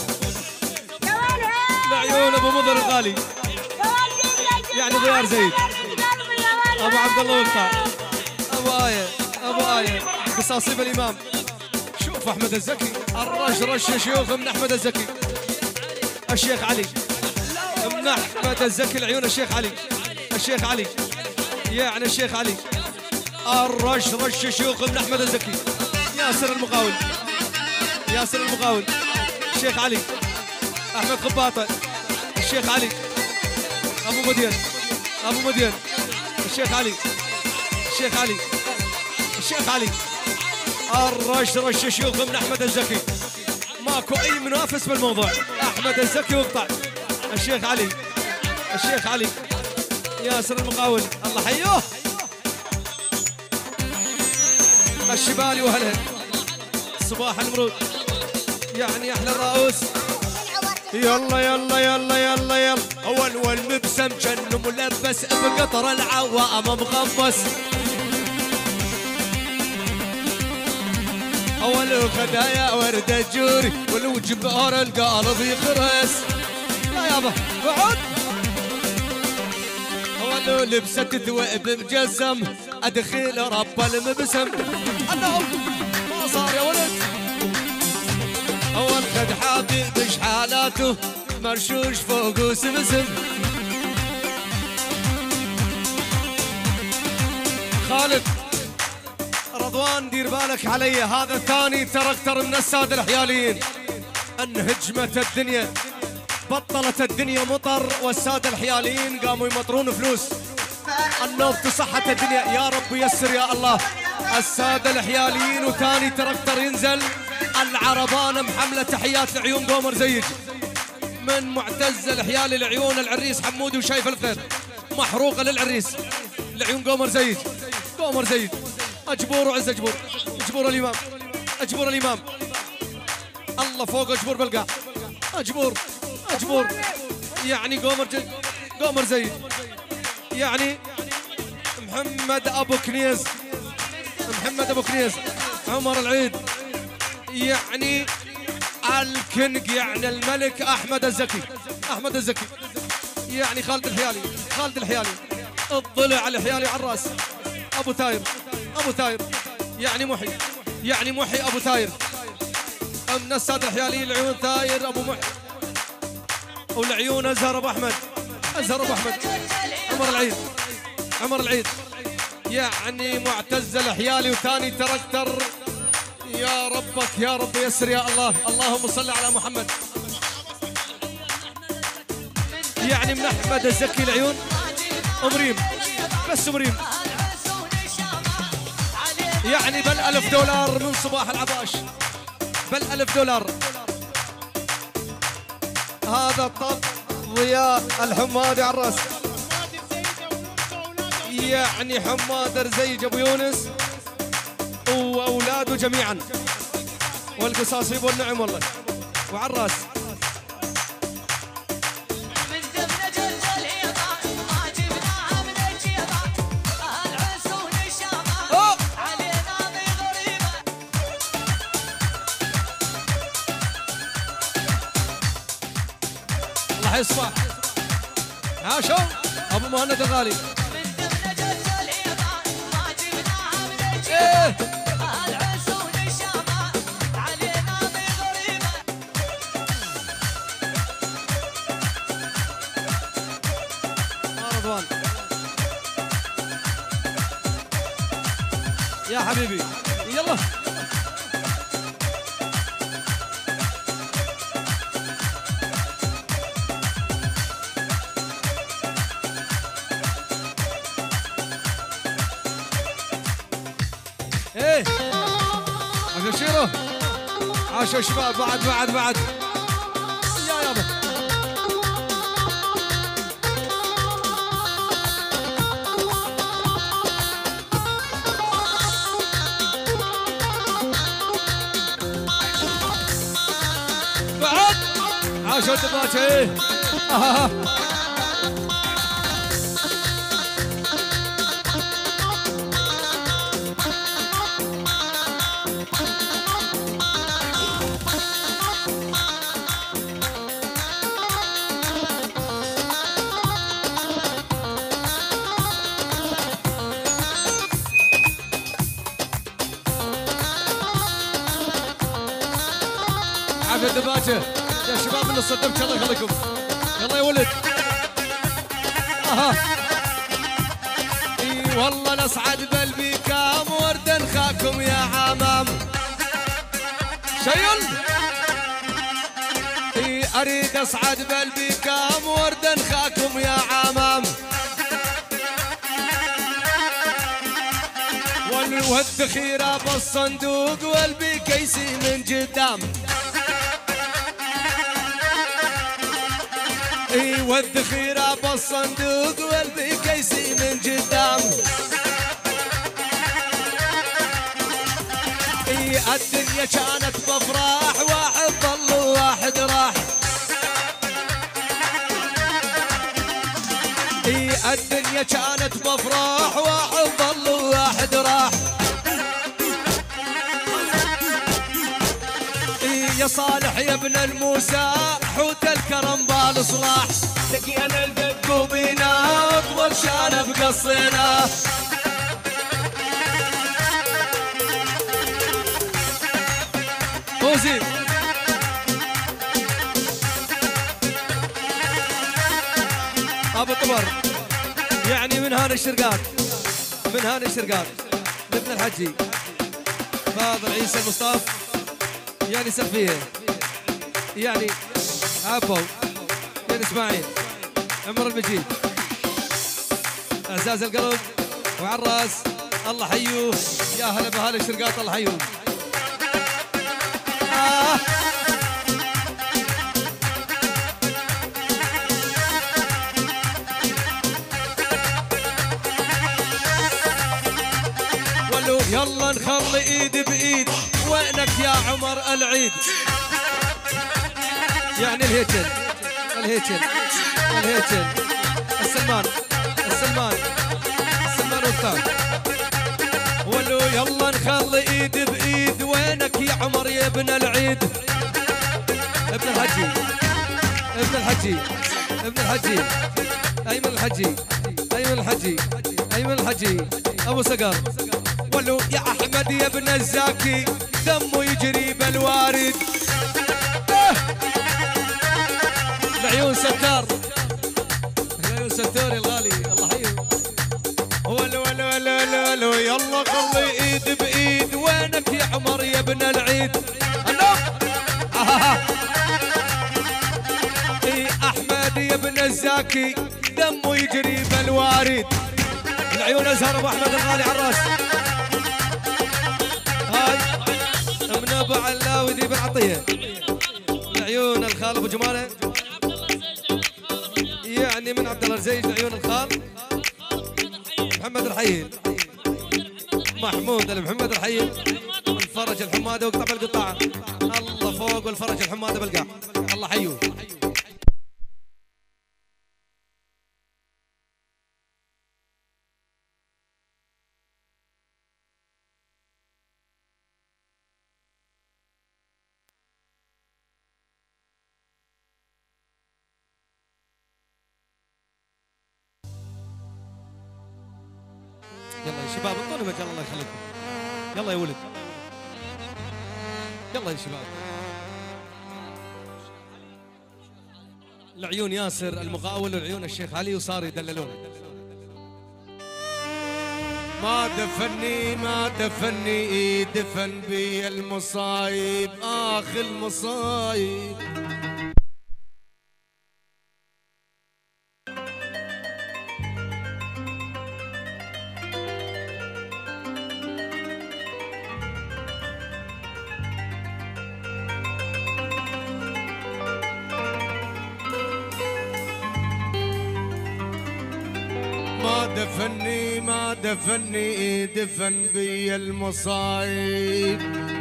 العيون ابو مضر الغالي يعني ضيار زيد ابو عبد الله وقطع ابو آية ابو آية قصاصيب الامام شوف احمد الزكي الرش رش شيوخ من احمد الزكي الشيخ علي من احمد الزكي العيون الشيخ علي الشيخ علي يعني الشيخ علي الرش رش شيوخ من احمد الزكي ياسر المقاول ياسر المقاول الشيخ علي احمد خباطه الشيخ علي ابو مدين ابو مدين الشيخ علي الشيخ علي الشيخ علي الرش رش شيوخ من احمد الزكي ماكو اي منافس بالموضوع احمد الزكي وقطع الشيخ علي الشيخ علي ياسر المقاول الله حيوه الشبالي واهلها صباح المرود يعني احلى الرؤوس يلا يلا يلا يلا يلا اول والمبسم كان ملبس بقطر العوام مغمس اول خدايا ورد الجوري والوجبار القلب يخرس لا يابا بعد اول لبست ثوب مجسم ادخل رب المبسم انا ما صار يا ولد اول خد حاطي بشحالاته مرشوش فوق وسمسم خالد رضوان دير بالك علي هذا ثاني تركتر من الساده الحياليين ان هجمت الدنيا بطلت الدنيا مطر والساده الحياليين قاموا يمطرون فلوس النفط صحت الدنيا يا رب يسر يا الله الساده الحياليين وثاني تركتر ينزل العربانه محمله تحيات لعيون قمر زيج من معتز الحيالي العيون العريس حمودي وشايف الخير محروقة للعريس العيون قمر زيد قمر زيد أجبور وعز أجبور أجبور الإمام أجبور الإمام الله فوق أجبور بالقاع أجبور أجبور يعني قمر جي قمر زيد يعني محمد أبو كنيز محمد أبو كنيز عمر العيد يعني الكنج يعني الملك أحمد الزكي أحمد الزكي يعني خالد الحيالي خالد الحيالي الضلع على الحيالي على الراس أبو ثاير أبو ثاير يعني محي يعني محي أبو ثاير من السادة الحياليين العيون ثاير أبو محي والعيون أزهر أبو أحمد أزهر أبو أحمد عمر العيد عمر العيد يعني معتز الحيالي وثاني تركتر يا ربك يا رب يسر يا الله اللهم صل على محمد يعني من أحمد الزكي العيون أمريم بس أمريم يعني بل ألف دولار من صباح العباش بل ألف دولار هذا الطب ضياء الحمادي على الراس يعني حماد رزيج أبو يونس وأولاده جميعا والقصاصيب والنعم والله وعلى الراس الله يصبح عاشوا أبو مهند الغالي إيه رضوان يا حبيبي يلا ايه عشان شيرو عاشوا شباب بعد بعد بعد يا يابا بعد عاشوا الدباتة ايه آه. عافية الدباتة يا شباب اللي صدمت الله يخليكم يلا يا ولد اها اي والله نصعد بلبي كام ورد نخاكم يا عمام شيل اي اريد اصعد بلبي كام ورد نخاكم يا عمام والذخيرة بالصندوق والبكيسي من قدام اي والذخيرة بالصندوق والبكيسي من قدام اي الدنيا كانت بفراح واحد ضل وواحد راح اي الدنيا كانت بفراح واحد ضل وواحد راح اي يا صالح يا ابن الموسى حوت الكرم بالصلاح لقينا الدق بينا اطول شان بقصينا فوزي ابو طبر يعني من هان الشرقات من هان الشرقات لابن الحجي فاضل عيسى المصطفى يعني سفيه يعني عبو يعني اسماعيل عمر المجيد اعزاز القلب وعلى الراس الله حيوه يا هلا بهال الشرقات الله حيوه آه. يلا نخلي ايد بايد وينك يا عمر العيد. يعني الهيكل الهيكل الهيكل السلمان السلمان السلمان والثاني ولو يلا نخلي ايد بايد وينك يا عمر يا ابن العيد. ابن الحجي ابن الحجي ابن الحجي ايمن الحجي ايمن الحجي ايمن الحجي ابو سقر ولو يا احمد يا ابن الزاكي دمه يجري بالوارد. اه العيون ستار العيون ستار الغالي الله حيه. ولو ولو ولو ولو يلا خلي ايد بايد وينك يا عمر يا ابن العيد. اي احمد يا ابن الزاكي دمه يجري بالوارد. العيون ازهر ابو احمد الغالي على الراس. هاي من ابو علاوي ذي بن عطيه. العيون الخال ابو جماله يعني من عبد الله الرزيج. العيون الخال محمد الحيل محمود المحمد الحيل الفرج الحماده وقطع بالقطاع. الله فوق والفرج الحماده بالقاع الله حيوه. يلا يا شباب انطوني مجال الله يخليكم. يلا يا ولد يلا يا شباب. العيون ياسر المقاول والعيون الشيخ علي وصار يدللون. ما دفني ما دفني دفن بي المصايب اخ المصايب. ما دفني ما دفني دفن بي المصايب.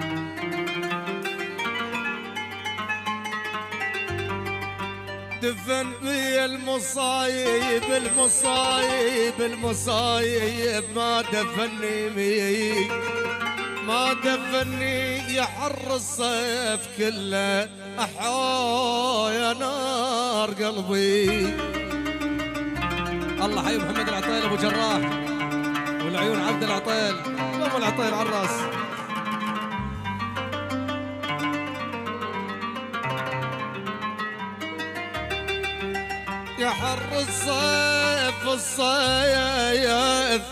دفن بي المصايب المصايب المصايب. ما دفني مي ما دفني يحر الصيف كله احو يا نار قلبي. الله حي محمد العطيل ابو جراح والعيون عبد العطيل ابو العطيل على الراس. يا حر الصيف الصيف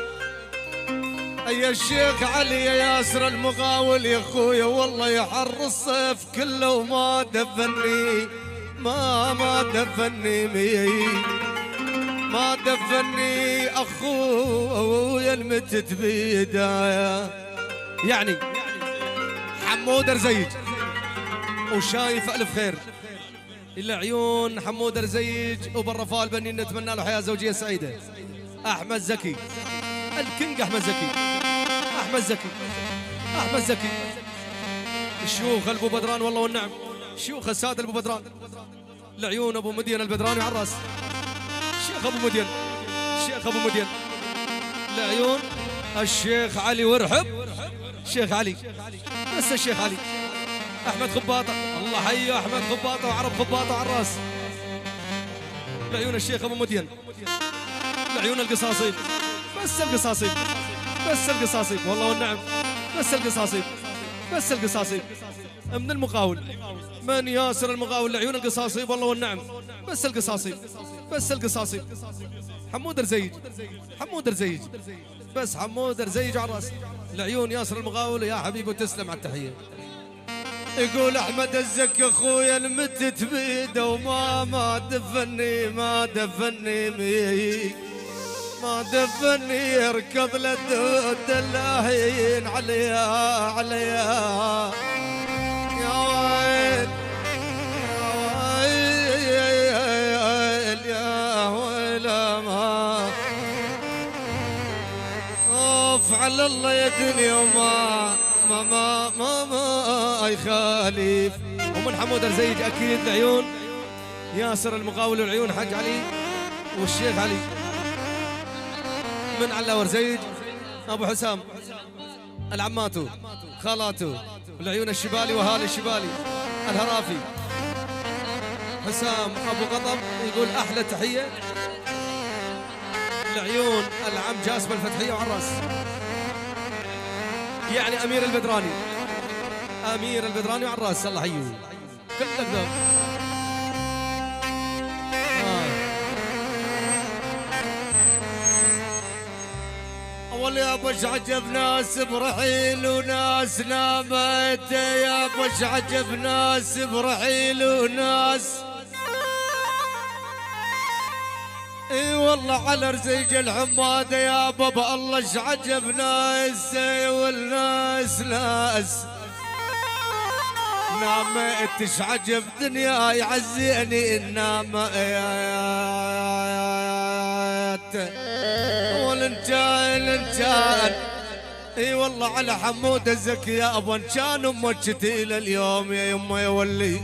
يا الشيخ علي يا ياسر المقاول يا اخويا والله يا حر الصيف كله وما دفني ما ما دفني مي ما دفني اخويا المتت بيدايا. يعني حمود رزيج وشايف الف خير. العيون حمود رزيج وبالرفاه البني نتمنى له حياه زوجيه سعيده. احمد زكي الكينج احمد زكي احمد زكي احمد زكي. الشيوخ ابو بدران والله والنعم شيوخ الساده ابو بدران. العيون ابو مدين البدراني على الراس. الشيخ ابو مدين الشيخ ابو مدين. العيون الشيخ علي وارحب الشيخ علي بس الشيخ علي. احمد خباطه الله حيه احمد خباطه وعرب خباطه على الراس. العيون الشيخ ابو مدين. العيون القصاصين بس القصاصين بس القصاصين والله والنعم بس القصاصين بس القصاصين. من المقاول من ياسر المقاول. العيون القصاصين والله والنعم بس القصاصين بس القصاصين. حمود رزيج حمود رزيج بس حمود رزيج على الراس. العيون ياسر المقاول يا حبيبي وتسلم على التحيه. يقول احمد الزكي اخويا المتت بيده وما ما دفني ما دفني مي ما دفني يركض للدود اللاهين عليا عليا. يا ويل يا ويل يا ويل ما خوف على الله يا دنيا وما ما ما ما ما يخالف. ومن حمود الزيج اكيد العيون ياسر المقاول والعيون حج علي والشيخ علي. من علا ورزيج ابو حسام العماتو خالاتو والعيون الشبالي وهالي الشبالي الهرافي. حسام ابو قطب يقول احلى تحيه العيون العم جاسم الفتحيه وعراس. يعني امير البدراني امير البدراني وعراس الله يحييه كلك ذوق. اول يا بش عجب ناس برحيل وناس نامت، يا بش عجب ناس برحيل وناس. اي والله على رزيج الحماده يا بابا الله ايش عجب ناس والناس ناس. نامت ايش عجب دنيا يعزيني نامت والانجان انجان. اي والله على حمود الزكي يا ابو ان كان امك تقيله اليوم يا يمه يا ولي.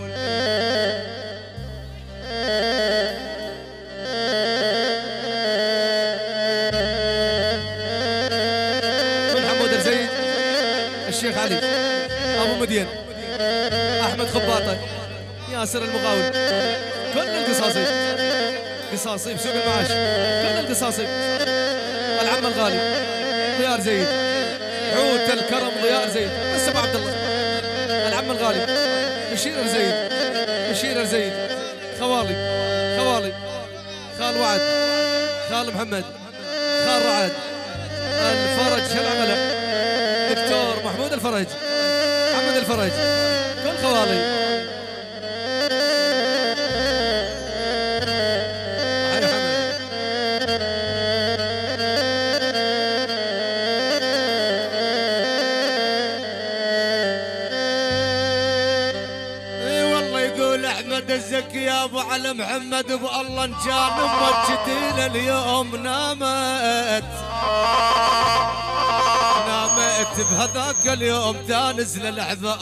من حمود الزيد الشيخ علي ابو مدين احمد خباطه ياسر المقاول كل القصاصي قصاصي بسوق المعاش كل القصاصي. العم الغالي ضياء زيد حوت الكرم ضياء زيد بس ابو عبد الله. العم الغالي بشير زيد بشير زيد خوالي خوالي خال وعد خال محمد خال رعد الفرج العمله دكتور محمود الفرج محمد الفرج كل خوالي. الزكي يا ابو علي محمد ابو الله ان كان امك جديله اليوم نامت نامت بهذاك اليوم تانس للعبه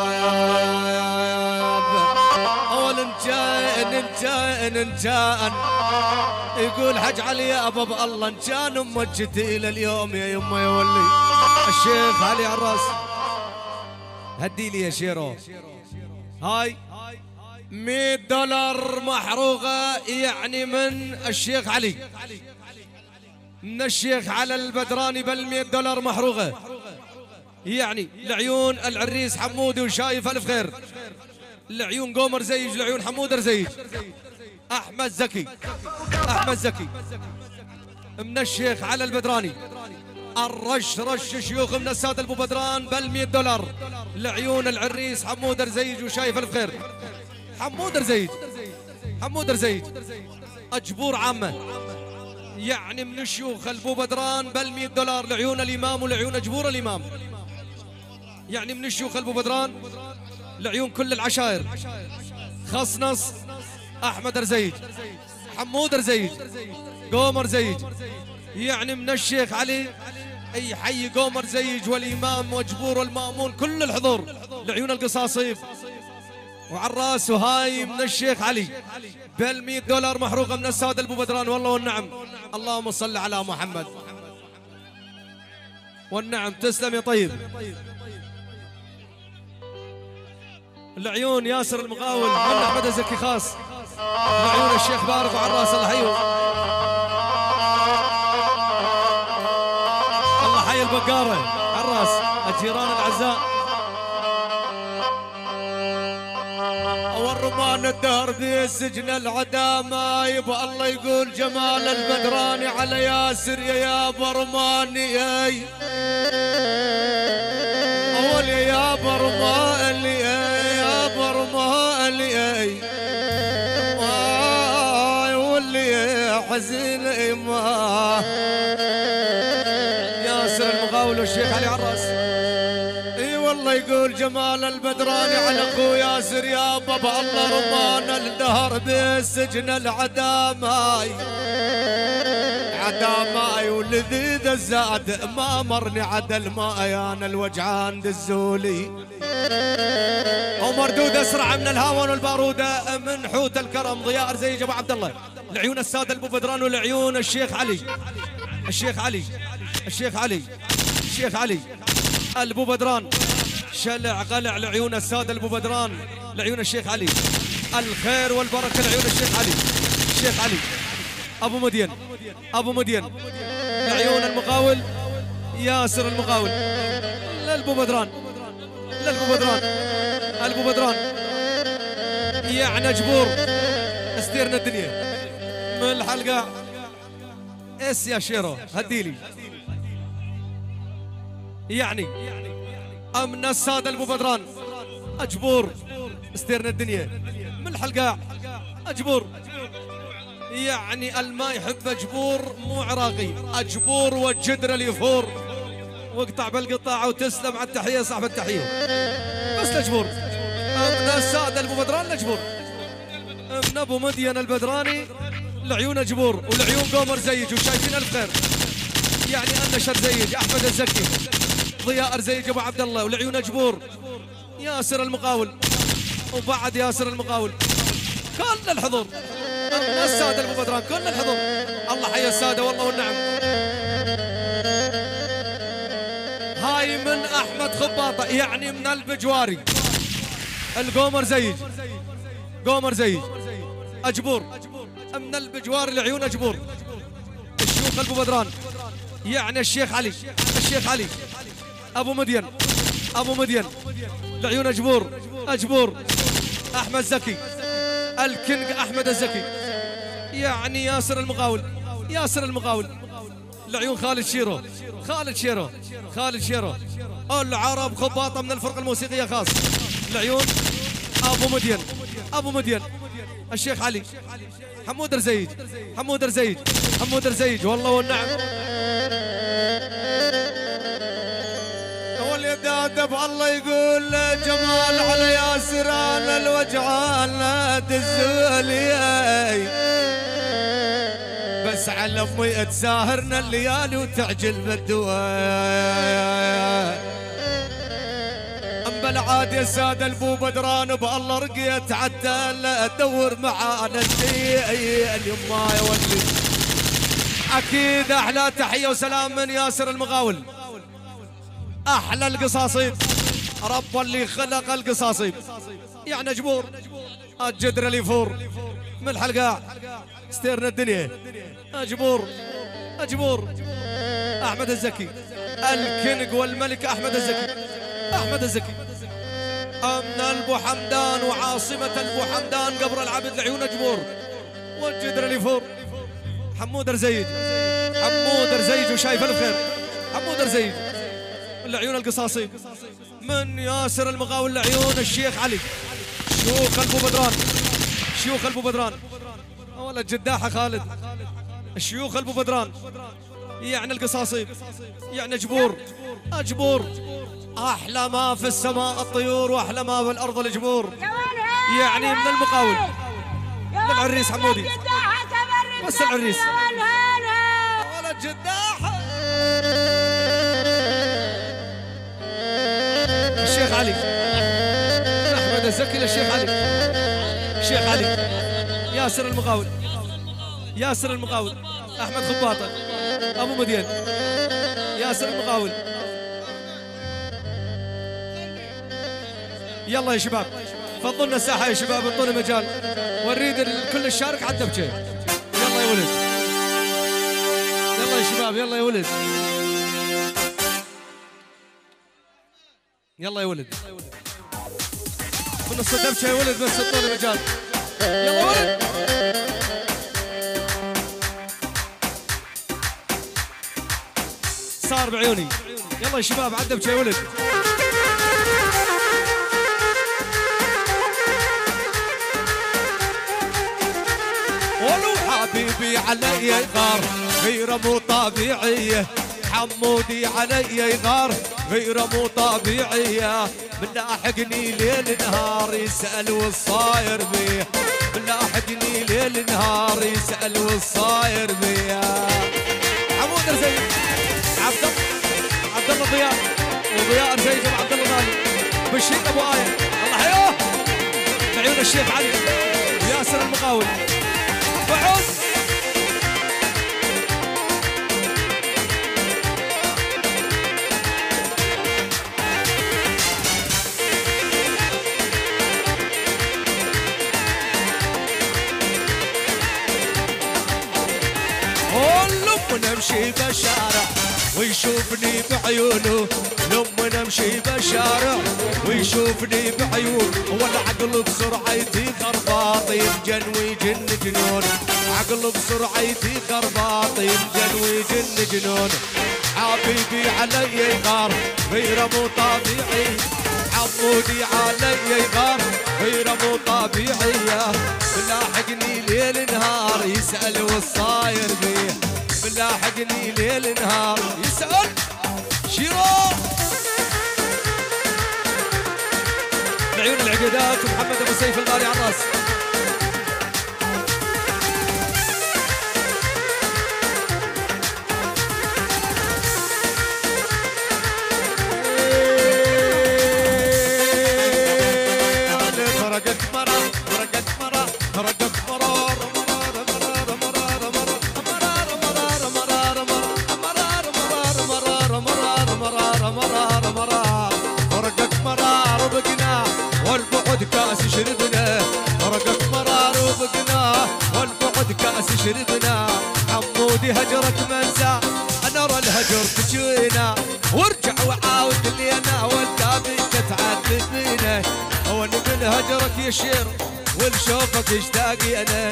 اول ان كان ان كان ان كان. يقول حج علي يا ابو الله ان كان امك جديله اليوم يا يمه يا ولي. الشيخ علي عراس هدي لي يا شيرو هاي مئة دولار محروقة يعني من الشيخ علي من الشيخ على البدراني بل مئة دولار محروقة يعني لعيون العريس حمودي وشايف ألف خير. لعيون قومر زيج لعيون حمود رزيج أحمد زكي أحمد زكي من الشيخ على البدراني. الرش رش شيوخ من السادة البو بدران بل مئة دولار لعيون العريس حمود رزيج وشايف ألف خير. حمود رزيج حمود رزيج أجبور عامة يعني من الشيوخ البو بدران بل مئة دولار لعيون الإمام ولعيون أجبور الإمام. يعني من الشيوخ البو بدران لعيون كل العشائر. خصنص أحمد رزيج حمود رزيج قومر زيج يعني من الشيخ علي أي حي قومر زيج والإمام وأجبور والمأمون كل الحضور لعيون القصاصيب وعراس. وهاي من الشيخ علي بل مئة دولار محروقة من السادة البو بدران والله والنعم. اللهم صل على محمد والنعم. تسلم يا طيب. العيون ياسر المقاول من احمد الزكي خاص لعيون الشيخ بارك وعراس الله حيو الله حي البقارة عراس الجيران الأعزاء. والرمان الدهر في سجن العدامة يبا الله يقول جمال البدراني على ياسر يا يا برماني اي اول يا برماني يا برماني اي واللي حزين ما ياسر المقاول والشيخ علي عراس. والله يقول جمال البدراني على اخو ياسر يا بابا الله رمان الدهر بالسجن العداماي عدا ماي ولذيذ الزاد ما مرني عدا الماء يا انا الوجعان دزولي ومردود اسرع من الهاون والباروده من حوت الكرم ضياء رزيج ابو عبد الله لعيون الساده البو بدران ولعيون الشيخ علي الشيخ علي الشيخ علي الشيخ علي البو بدران شلع قلع لعيون الساده البو بدران لعيون الشيخ علي الخير والبركه لعيون الشيخ علي الشيخ علي ابو مدين ابو مدين لعيون المقاول ياسر المقاول للبو بدران للبو بدران البو بدران يعني جبور استيرنا الدنيا من الحلقه اس يا شيرو هديلي يعني امن الساده البو بدران اجبور استيرنا الدنيا من الحلقه اجبور يعني الماء يحب اجبور مو عراقي اجبور والجدر اللي يفور واقطع بالقطاع وتسلم على التحيه صاحب التحيه بس لجبور من الساده البو بدران لجبور من ابو مدين البدراني لعيون جبور ولعيون قمر زيج وشايفين الف خير يعني النشر زيج احمد الزكي ضياء رزيج ابو عبد الله ولعيون جبور ياسر المقاول وبعد ياسر المقاول كل الحضور الساده البو بدران كل الحضور الله حي الساده والله والنعم هاي من احمد خباطه يعني من البجواري القمر زيج قمر زيج اجبور من البجوار لعيون اجبور الشيوخ البو بدران يعني الشيخ علي الشيخ علي ابو مدين ابو مدين لعيون اجبور اجبور احمد زكي الكينج احمد الزكي يعني ياسر المقاول ياسر المقاول لعيون خالد شيرو خالد شيرو خالد شيرو العرب خباطه من الفرقه الموسيقيه خاص لعيون ابو مدين ابو مدين الشيخ علي حمود رزيج حمود رزيج حمود رزيج والله والنعم واللي دادب الله يقول جمال على ياسران الوجعان تزولي بس على امي تساهرنا الليالي وتعجل بالدواء بالعاد يا ساده البو بدران بالله رقيت حتى ادور معانا اليما يا ولدي اكيد احلى تحيه وسلام من ياسر المقاول احلى القصاصيب رب اللي خلق القصاصيب يعني جبور الجدر اللي يفور من الحلقه استيرنا الدنيا اجبور اجبور احمد الزكي الكينج والملك احمد الزكي احمد الزكي امن البو حمدان وعاصمه البو حمدان قبر العبد لعيون جبور والجدر اللي فور حمود رزيج حمود رزيج وشايف الخير حمود رزيج لعيون القصاصي من ياسر المقاول لعيون الشيخ علي شيوخ البو بدران شيوخ البو بدران والله الجداحه خالد الشيوخ البو بدران يعني القصاصي يعني جبور اجبور احلى ما في السماء الطيور واحلى ما في الارض الجبور يعني من المقاول للعريس حمودي بس العريس ولا الجداحه الشيخ علي احمد الزكي للشيخ علي الشيخ علي ياسر المقاول ياسر المقاول احمد خباطه ابو مدين ياسر المقاول يلا يا شباب فضلنا الساحه يا شباب انطونا مجال ونريد الكل الشارك على الدبشه يلا يا ولد يلا يا شباب يلا يا ولد يلا يا ولد من نص الدبشه يا ولد بس انطونا مجال يلا يا ولد صار بعيوني يلا يا شباب على الدبشه يا ولد ولو حبيبي علي يغار غيره مو طبيعيه حمودي علي يغار غيره مو طبيعيه من لاحقني ليل نهار يسال والصاير بيه من لاحقني ليل نهار يسال والصاير بيه محمد رزيق عبد الله عبد الله ضياء وضياء رزيق وعبد الله غالي بشير ابو ايه الله حيوه بعيون الشيخ علي وياسر المقاول وعود نمشي بالشارع ويشوفني بعيونه لما نمشي بالشارع ويشوفني بعيون والعقل بسرعتي خرباط ينجن ويجن جنون عقل بسرعتي خرباط ينجن ويجن جنون حبيبي علي يغار غير مو طبيعي عمودي علي يغار غير مو طبيعي ملاحقني ليل نهار يسأل والصاير بيه ملاحقني ليل نهار يسأل شيرو بعيون العقيدات ومحمد ابو سيف الغالي على الراس فرقت مرة فرقت مرة فرقت مرة فرقت مرار وبقنا والبعد كاس شربنا فرقت مرار وبقنا والبعد كاس شربنا حمودي هجرك منسى انا ارى الهجر تجينا وارجع وعاود لي انا والكابي تتعذب بينا وانا من هجرك يشير ولشوفك اشتاقي انا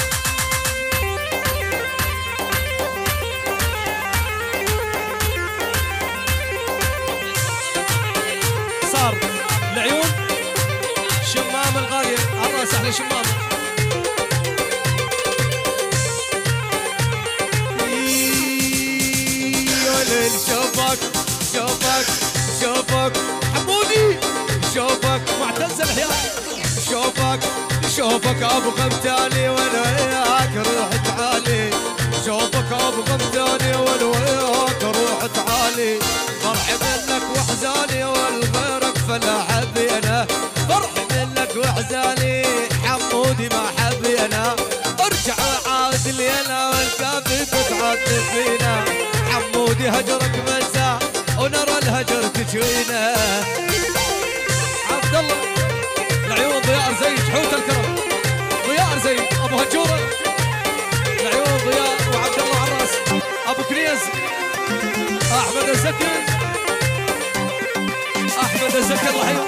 صار العيون شمام الغالي على الراس احلى شمام يا ليل شوفك شوفك شوفك حمودي شوفك معتز الحياه شوفك شوفك ابو غمتاني وانا وياك روح تعالي شوفك ابو غمتاني وانا وياك روح تعالي فرحي منك واحزاني والغيرك فلا حبي انا فرحي منك واحزاني حمودي ما حبي انا ارجع وعاود لي انا والكافي تتعذب فينا حمودي هجرك مساء ونرى الهجر تجينا عبد الله العيون ضياء رزيج حوت الكرم ضياء رزيج ابو هجوره العيون ضياء وعبد الله عراس ابو كنيز احمد الزكي احمد الزكي الله يحييه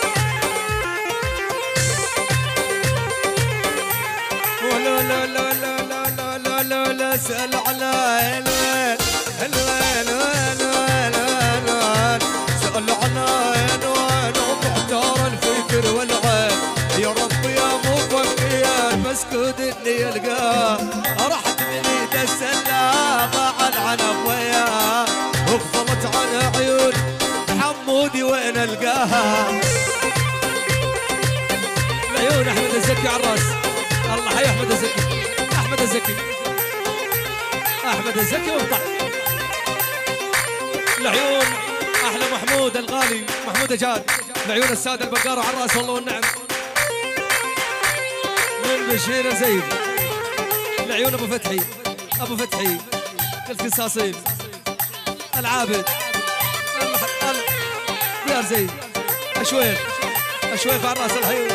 ولا لا لا لا لا لا لا لا لا سأل على الوين الوين وين وين وين سأل على الوين ومحتار الفكر والعين يا رب يا مفكيا مسكود اني القاه رحت من ايد السلام مع العنب وياه وغفلت عن عيون حمودي وين القاها العيون احمد الزكي على الراس الله حي احمد الزكي احمد الزكي احمد الزكي وابطع العيون احلى محمود الغالي محمود اجاد العيون الساده البقاره على الراس والله والنعم من بشير زيد العيون ابو فتحي ابو فتحي القصاصين العابد ديار زيد اشويخ اشويخ على الراس الحيوان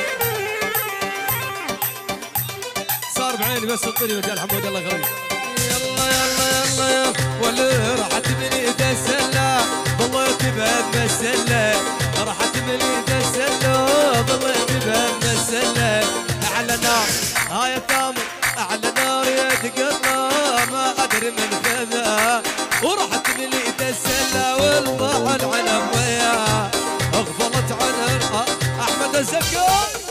صار بعيني بس الطريق مجال حمود الله يخليك يلا يلا يلا يلا ولا راحت من ايد السله ضليت بهم السله راحت من ايد السله ضليت بهم السله اعلى نار هاي التامر اعلى نار يتقطع ما ادري من كذا وراحت من ايد السله والبحر العنب وياه اغفلت عنها احمد الزكي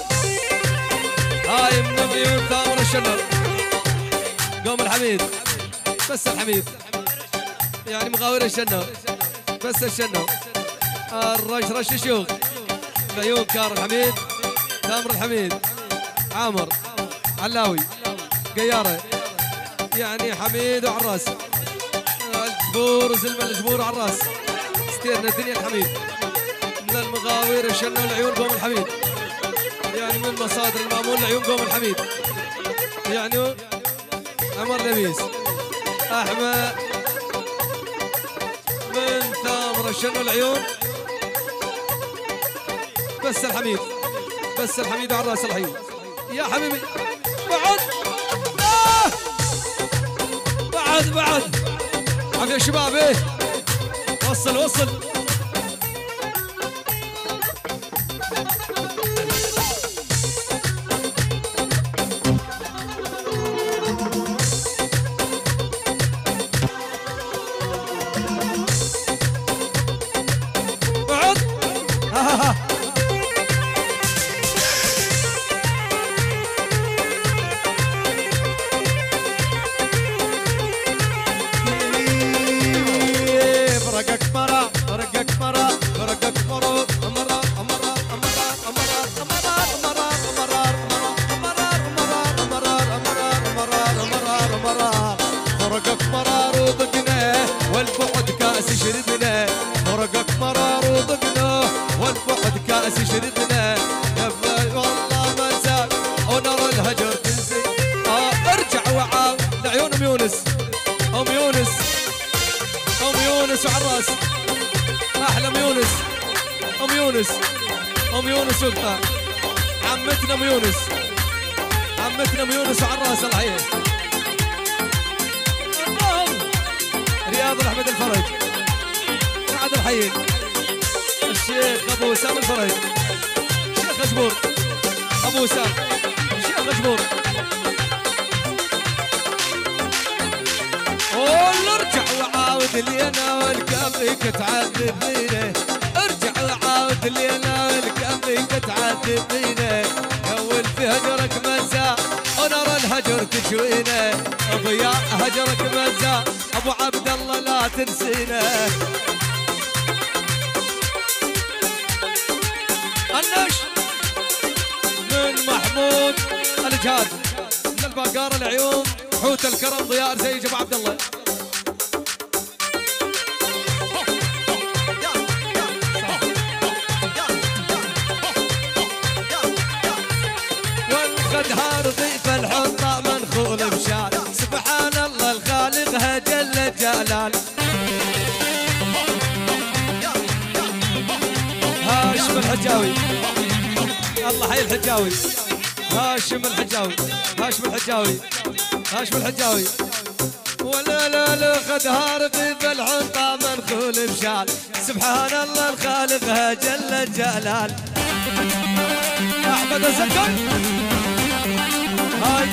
هاي من بيوت ثامر الشنر قوم الحميد بس الحميد يعني مغاور الشنر بس الشنر الرش رش الشوق بعيون كار الحميد ثامر الحميد عامر علاوي قياره يعني حميد وعراس جبور زلمه الجبور على الراس. ستيرنا الدنيا الحميد من المغاوير الشنه والعيون قوم الحميد، يعني من مصادر المامون العيون قوم الحميد، يعني عمر لميس احمد من ثامر الشنه والعيون بس الحميد، بس الحميد على الراس الحين يا حبيبي. بعد آه! بعد بعد عافية شباب. ايه وصل وصل بعد ها ها ها. فرقك مرار وضقنا والبعد كاس شربنا، فرقك مرار وضقنا والبعد كاس شربنا، قبل والله ما زال ونرى الهجر تنزل. آه ارجع وعاود لعيون ام يونس، ام يونس ام يونس وعلى الراس احلى ام يونس، ام يونس ام يونس وقطع عمتنا ام يونس، عمتنا ام يونس وعلى الراس الله يحييها. رياض احمد الفرج سعد الحين الشيخ ابو وسام الفرج، الشيخ جبور ابو وسام الشيخ جبور. ارجع وعاود اللي انا والكفيك تعذب فينا، ارجع وعاود اللي انا والكفيك تعذب فينا، قول في هجرك مزا ونرى الهجر تشوينا، ضياء هجرك مزا ابو عبد الله لا تنسينا. النش من محمود الجهاد من البقاره العيون حوت الكرم ضياء زي ابو عبد الله. والخدها رضيف الحطه منخول بشال، سبحان الله الخالقها جل جلال. هاشم الحجاوي الله حي الحجاوي، هاشم الحجاوي هاشم الحجاوي هاشم الحجاوي. ولا لا لا خدها رغيف الحطه منخول بشال، سبحان الله الخالقها جل جلال. احمد الزكر هاي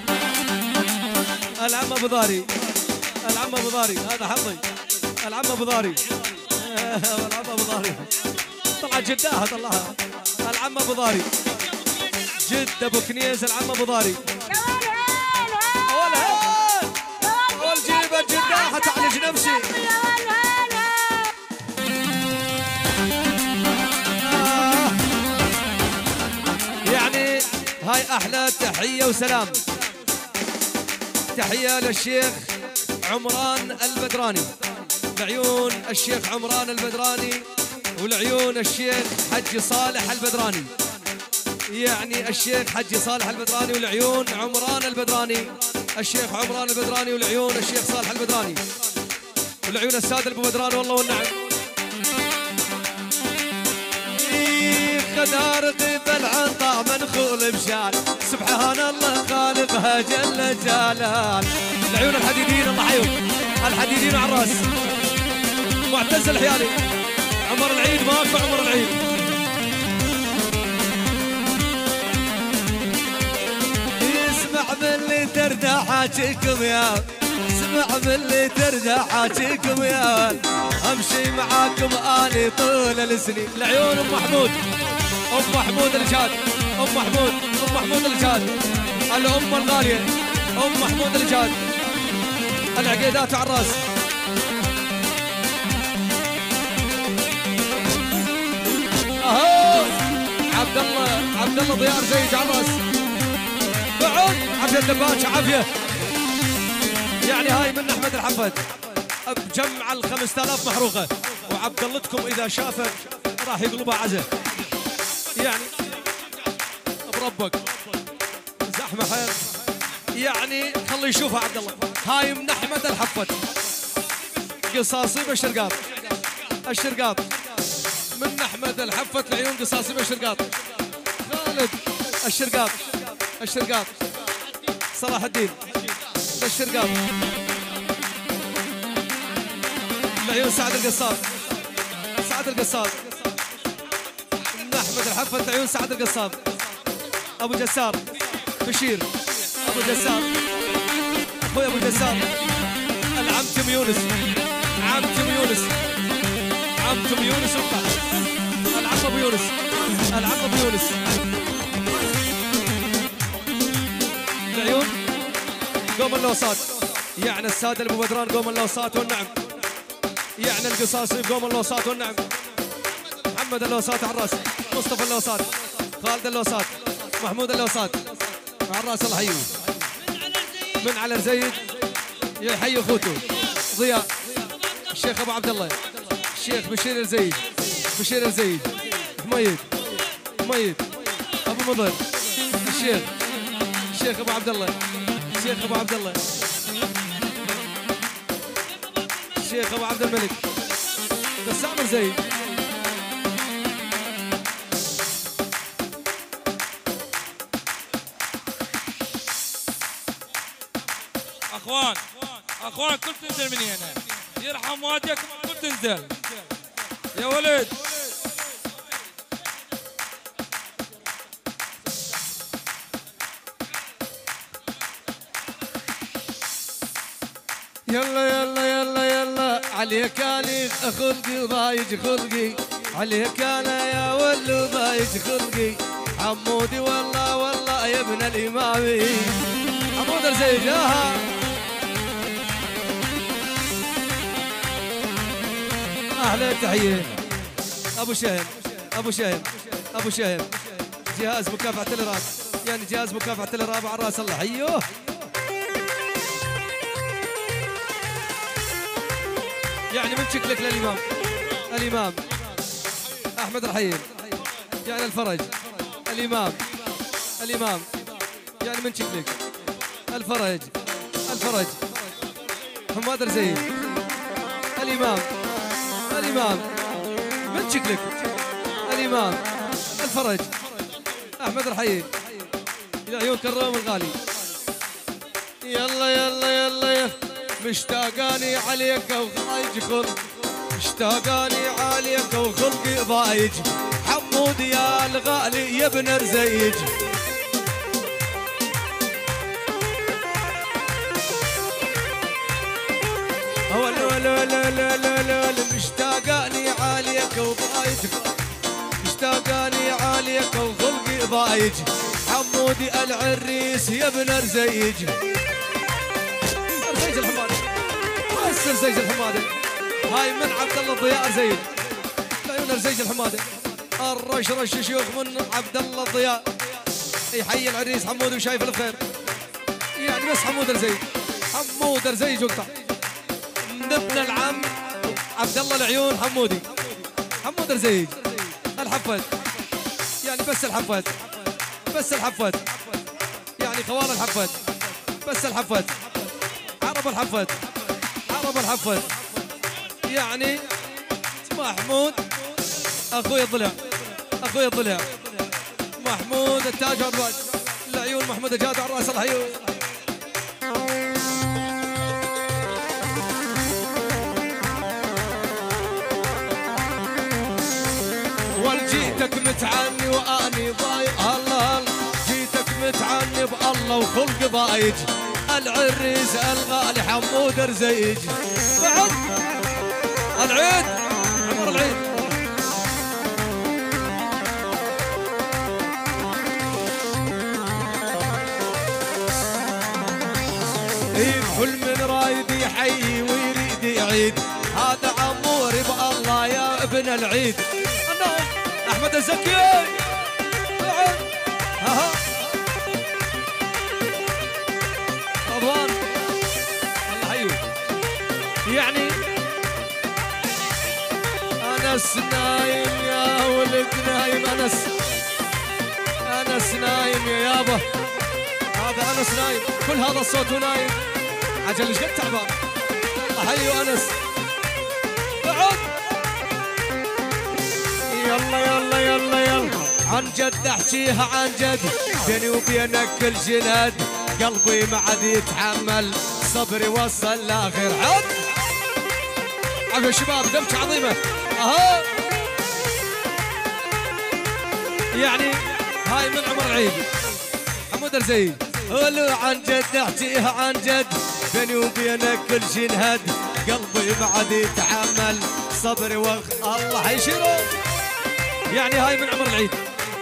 العم ابو ضاري، العم ابو ضاري هذا حظي، العم ابو ضاري العم ابو ضاري طلع جداها طلعها، العم ابو ضاري جد ابو كنيز، العم ابو ضاري والهين والجيبه جداها تعالج نفسي. آه. يعني هاي احلى تحيه وسلام، تحيه للشيخ عمران البدراني، لعيون الشيخ عمران البدراني ولعيون الشيخ حج صالح البدراني، يعني الشيخ حج صالح البدراني ولعيون عمران البدراني، الشيخ عمران البدراني ولعيون الشيخ صالح البدراني ولعيون الساده ابو بدران والله والنعم. خدها رغيف العنطة منخول بشال، سبحان الله خالقها جل جلال. العيون الحديدين الله حيهم، الحديدين على الراس. معتز الحيالي عمر العيد ماكو عمر العيد. اسمع باللي تردى حاجيكم يا، اسمع باللي تردى حاجيكم يا، امشي معاكم اني طول السنين. العيون ام محمود، ام محمود الجاد، ام محمود ام محمود الجاد، الام الغاليه ام محمود الجاد، العقيدات على الراس. اهو عبد الله عبد الله ضياء زيد على الراس. بعد عبد الدباش عافيه، يعني هاي من احمد الحفد، بجمع ال خمسة آلاف محروقه، وعبد اللتكم اذا شافه راح يقلبها عزه. يعني بربك زحمه حيل، يعني خلي يشوفها عبد الله. هاي من احمد الحفت قصاصي بالشرقاط، الشرقاط من احمد الحفت العيون قصاصي بالشرقاط. خالد الشرقاط، الشرقاط صلاح الدين الشرقاط العيون سعد القصاب، سعد القصاب من احمد الحفت العيون سعد القصاب. ابو جسار بشير، ابو جسار اخوي ابو جسار. العم تم يونس، عم تم يونس، عم تم يونس وقع. العم ابو يونس، العم ابو يونس. العيون قوم اللوصات، يعني الساده ابو بدران قوم اللوصات والنعم، يعني القصاصي قوم اللوصات والنعم. محمد اللوصات على الراس، مصطفى اللوصات، خالد اللوصات، محمود اللوصات على الراس. الله يحييه من على الزيد، يحيي اخوته ضياء، الشيخ ابو عبد الله، الشيخ بشير الزيد، بشير الزيد، حميد حميد ابو مضر، الشيخ الشيخ ابو عبد الله، الشيخ ابو عبد الله، الشيخ ابو عبد الملك، بسام الزيد. اخوان اخوان كل تنزل من هنا، يرحم والديك كل تنزل يا ولد. يلا يلا يلا يلا عليك عليك خلقي ضايج خلقي، عليك انا يا ولو ضايج خلقي. حمودي والله والله يا ابن الامامي، حمود الزيد ياها. اهلا تحيه ابو شهم، ابو شهم، ابو شهم جهاز مكافحه الارهاب، يعني جهاز مكافحه الارهاب على راس الله. ايوه يعني من شكلك للامام، الامام احمد رحيل، يعني الفرج الامام، الامام يعني من شكلك الفرج، الفرج حماد الزيد، الامام، الامام من شكلك الامام، الفرج احمد رحيل، العيون كرام الغالي. يلا يلا يلا يلا مشتاقاني عليك وضايج خلق، مشتاقاني عليك وخلقي ضايج. حمود يا الغالي يا ابن رزيج، ولا ولا ولا ولا ولا مشتاقاني عليك وضايج، مشتاقاني عليك وخلقي ضايج. حمودي العريس يا ابن رزيج، رزيج الحمادي، بس رزيج الحمادي. هاي من عبد الله الضياء رزيج، العيون رزيج الحمادي. الرشرش شيوخ من عبد الله الضياء، يحيي العريس حمود وشايف الخير، يعني بس حمود رزيج، حمود رزيج وقطع. من ابن العم عبد الله العيون حمودي، حمود رزيج الحفد، يعني بس الحفد، بس الحفد، يعني خوار الحفد، بس الحفد، عرب الحفد، عرب الحفد، يعني محمود اخوي الضلع، اخوي الضلع محمود التاج والراج، العيون محمود الجاد على راس العيون. والجيتك متعني واني ضايق، الله الله جيتك متعني بالله وخلق ضايج. العريس الغالي حمود رزيج، بعد العيد عمر العيد. إيه كل من رايد يحيي ويريد يعيد، هذا عموري بالله يا ابن العيد. احمد الزكي بعد ها رضوان الله يحييه، يعني انس نايم يا ولد نايم انس، انس نايم يا يابا، هذا انس نايم، كل هذا الصوت ونايم، عجل ايش قد تعبان. الله حيو انس. بعد يلا يلا يلا يلا عن جد احكيها عن جد، بيني وبينك كل جلد، قلبي ما عاد يتحمل، صبري وصل لاخر حد. عفوا شباب دمجة عظيمة اها، يعني هاي من عمر العيد حمود الزيد. قولوا عن جد احكيها عن جد، بيني وبينك كل شي انهد، قلبي ما عاد يتحمل، صبري وخ الله حيشيله، يعني هاي من عمر العيد.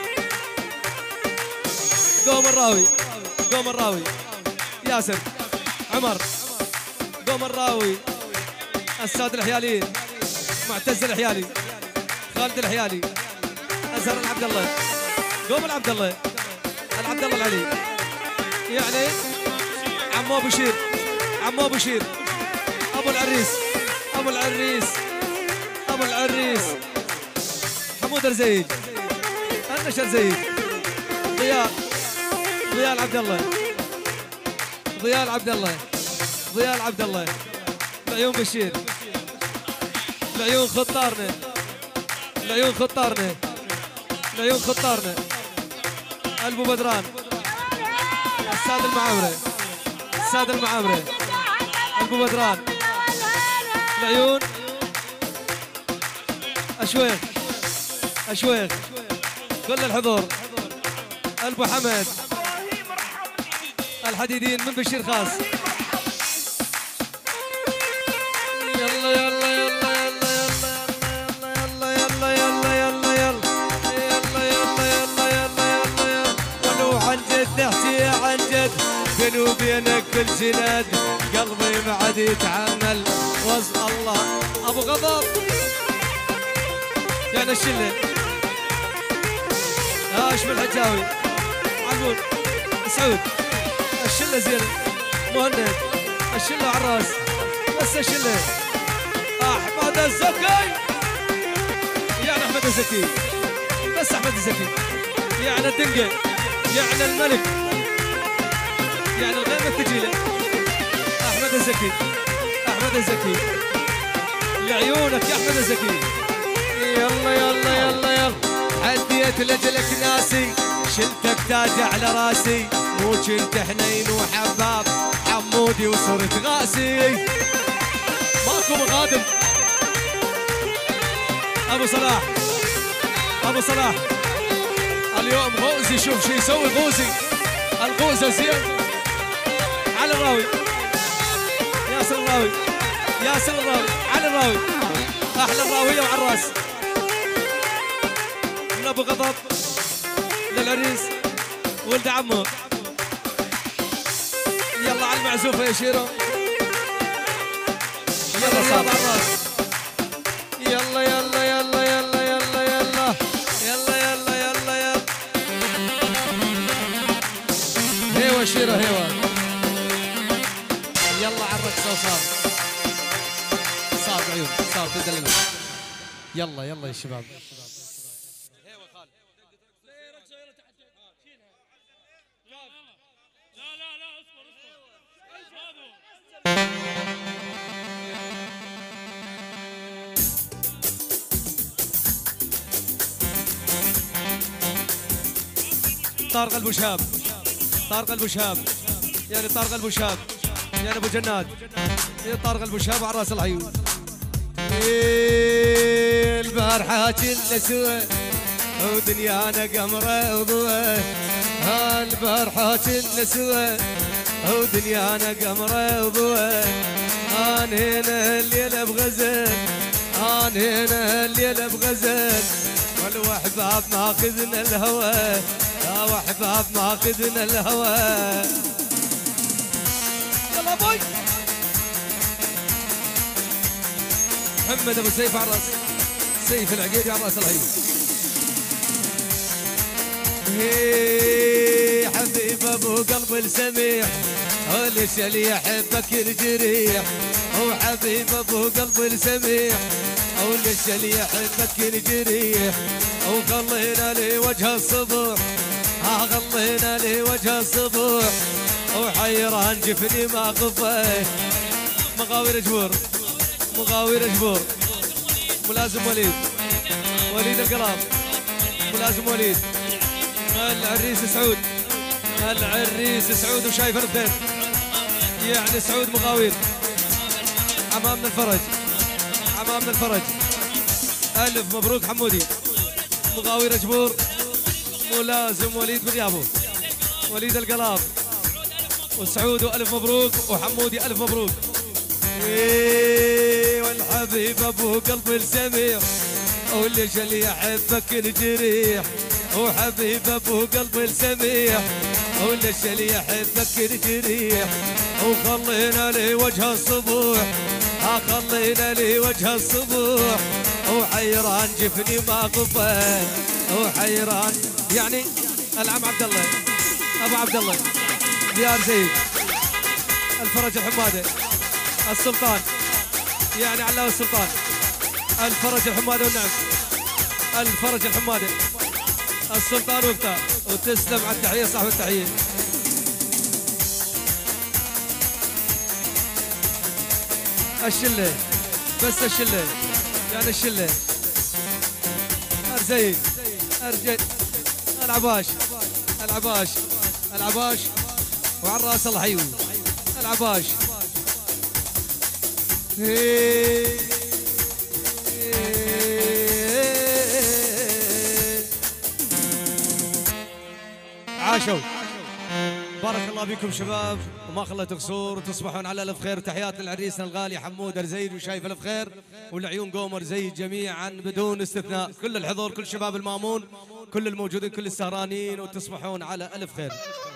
قوم الراوي قوم الراوي ياسر عمر، قوم الراوي الساد الحيالي، معتز الحيالي، خالد الحيالي، ازهر العبد الله، قوم العبد الله، العبد الله العلي، يعني عمو بشير، عمو بشير، ابو العريس، ابو العريس، ابو العريس، حمود الزيد، النشر زيد، ضياء، ضياء العبد الله، ضياء العبد الله، ضياء العبد الله، العيون بشير، العيون خطارنا، العيون خطارنا، العيون خطارنا، البو بدران، الساد المعامرة، الساد المعامرة، البو بدران، العيون اشويخ، اشويخ، كل الحضور، البو حمد، الحديدين من بشير خاص. يلا يلا يلا يلا يلا يلا يلا يلا يلا يلا يلا يلا، ولو عن جد احكي عن جد، بيني وبينك كل جناد، قلبي ما عاد يتعامل، وصل الله ابو غضب، يعني الشله هاش من الحجاوي، عقول سعود، الشله زين، مهند، الشله على الراس، بس الشله احمد الزكي، يعني احمد الزكي، بس احمد الزكي، يعني الدنقه، يعني الملك، يعني الغيمه الثقيله، احمد الزكي، احمد الزكي، لعيونك يا احمد الزكي. يلا يلا يلا يلا عديت لجلك ناسي، شلتك تاج على راسي، مو كنت حنين وحباب حمودي وصرت غاسي، ماكو مقادم. ابو صلاح، ابو صلاح اليوم غوزي، شوف شو يسوي غوزي، الغوزه زين على الراوي، ياسر الراوي، ياسر الراوي على الراوي، احلى الراويه وعلى الراس، من ابو غضب للعريس ولد عمه. يلا على المعزوفه يا شيرو، يلا صاب على الراس، يلا يلا يلا يلا يلا يلا يلا يلا يلا يلا هيوا شيرو هيوا، يلا على الرقصه وصار صار عيون صار تدلنا، يلا يلا يا شباب. طارق البوشاب، طارق البوشاب، يعني طارق البوشاب، يعني ابو جناد، يعني طارق البوشاب على راس العيون. البارحة كنا سوا ودنيانا قمرة وضوء، البارحة كنا سوا ودنيانا قمرة وضوء، انا هنا الليلة بغزل، انا هنا الليلة بغزل، والوحباب ماخذنا الهوى، يا وحباب ماخذنا الهوى. يلا ابوي محمد ابو سيف على راس، سيف العقيدي على راس العين. هي حبيب ابو قلب السميح، وليش اللي يحبك الجريح، هو حبيب ابو قلب السميح، وليش اللي يحبك ينجريح وخلينا لي وجه الصبح ها خلينا لي وجه الصبح وحيران جفني ما قفه مغاوير جبور مغاوير جبور ملازم وليد وليد القلاب ملازم وليد العريس سعود العريس سعود وشايف الاثنين يعني سعود مغاوير عمامنا الفرج عمامنا الفرج ألف مبروك حمودي مغاوير جبور ملازم وليد بغيابه وليد القلاب وسعود ألف مبروك وحمودي ألف مبروك إيه والحبيب أبو قلبي السميع وليش اللي يحبك الجريح وحبيب أبو قلبي السميع وليش اللي يحبك الجريح وخلينا لي وجه الصبح ها خلينا لي وجه الصبح وحيران جفني ما قفه وحيران يعني العم عبد الله ابو عبد الله ديار زيد الفرج الحماده السلطان يعني علاوي السلطان الفرج الحماده والنعم الفرج الحماده السلطان وقتها وتسلم على التحيه صاحب التحيه الشله بس الشله يعني الشله ارزيد ارجد العباش العباش العباش وعلى راس الحيوي العباش عاشوا بارك الله بكم شباب وما خلت قصور وتصبحون على الف خير. تحياتنا لعريسنا الغالي حمود رزيد وشايف الف خير والعيون قومر زيد جميعا بدون استثناء كل الحضور كل شباب المامون كل الموجودين كل السهرانين وتصبحون على الف خير.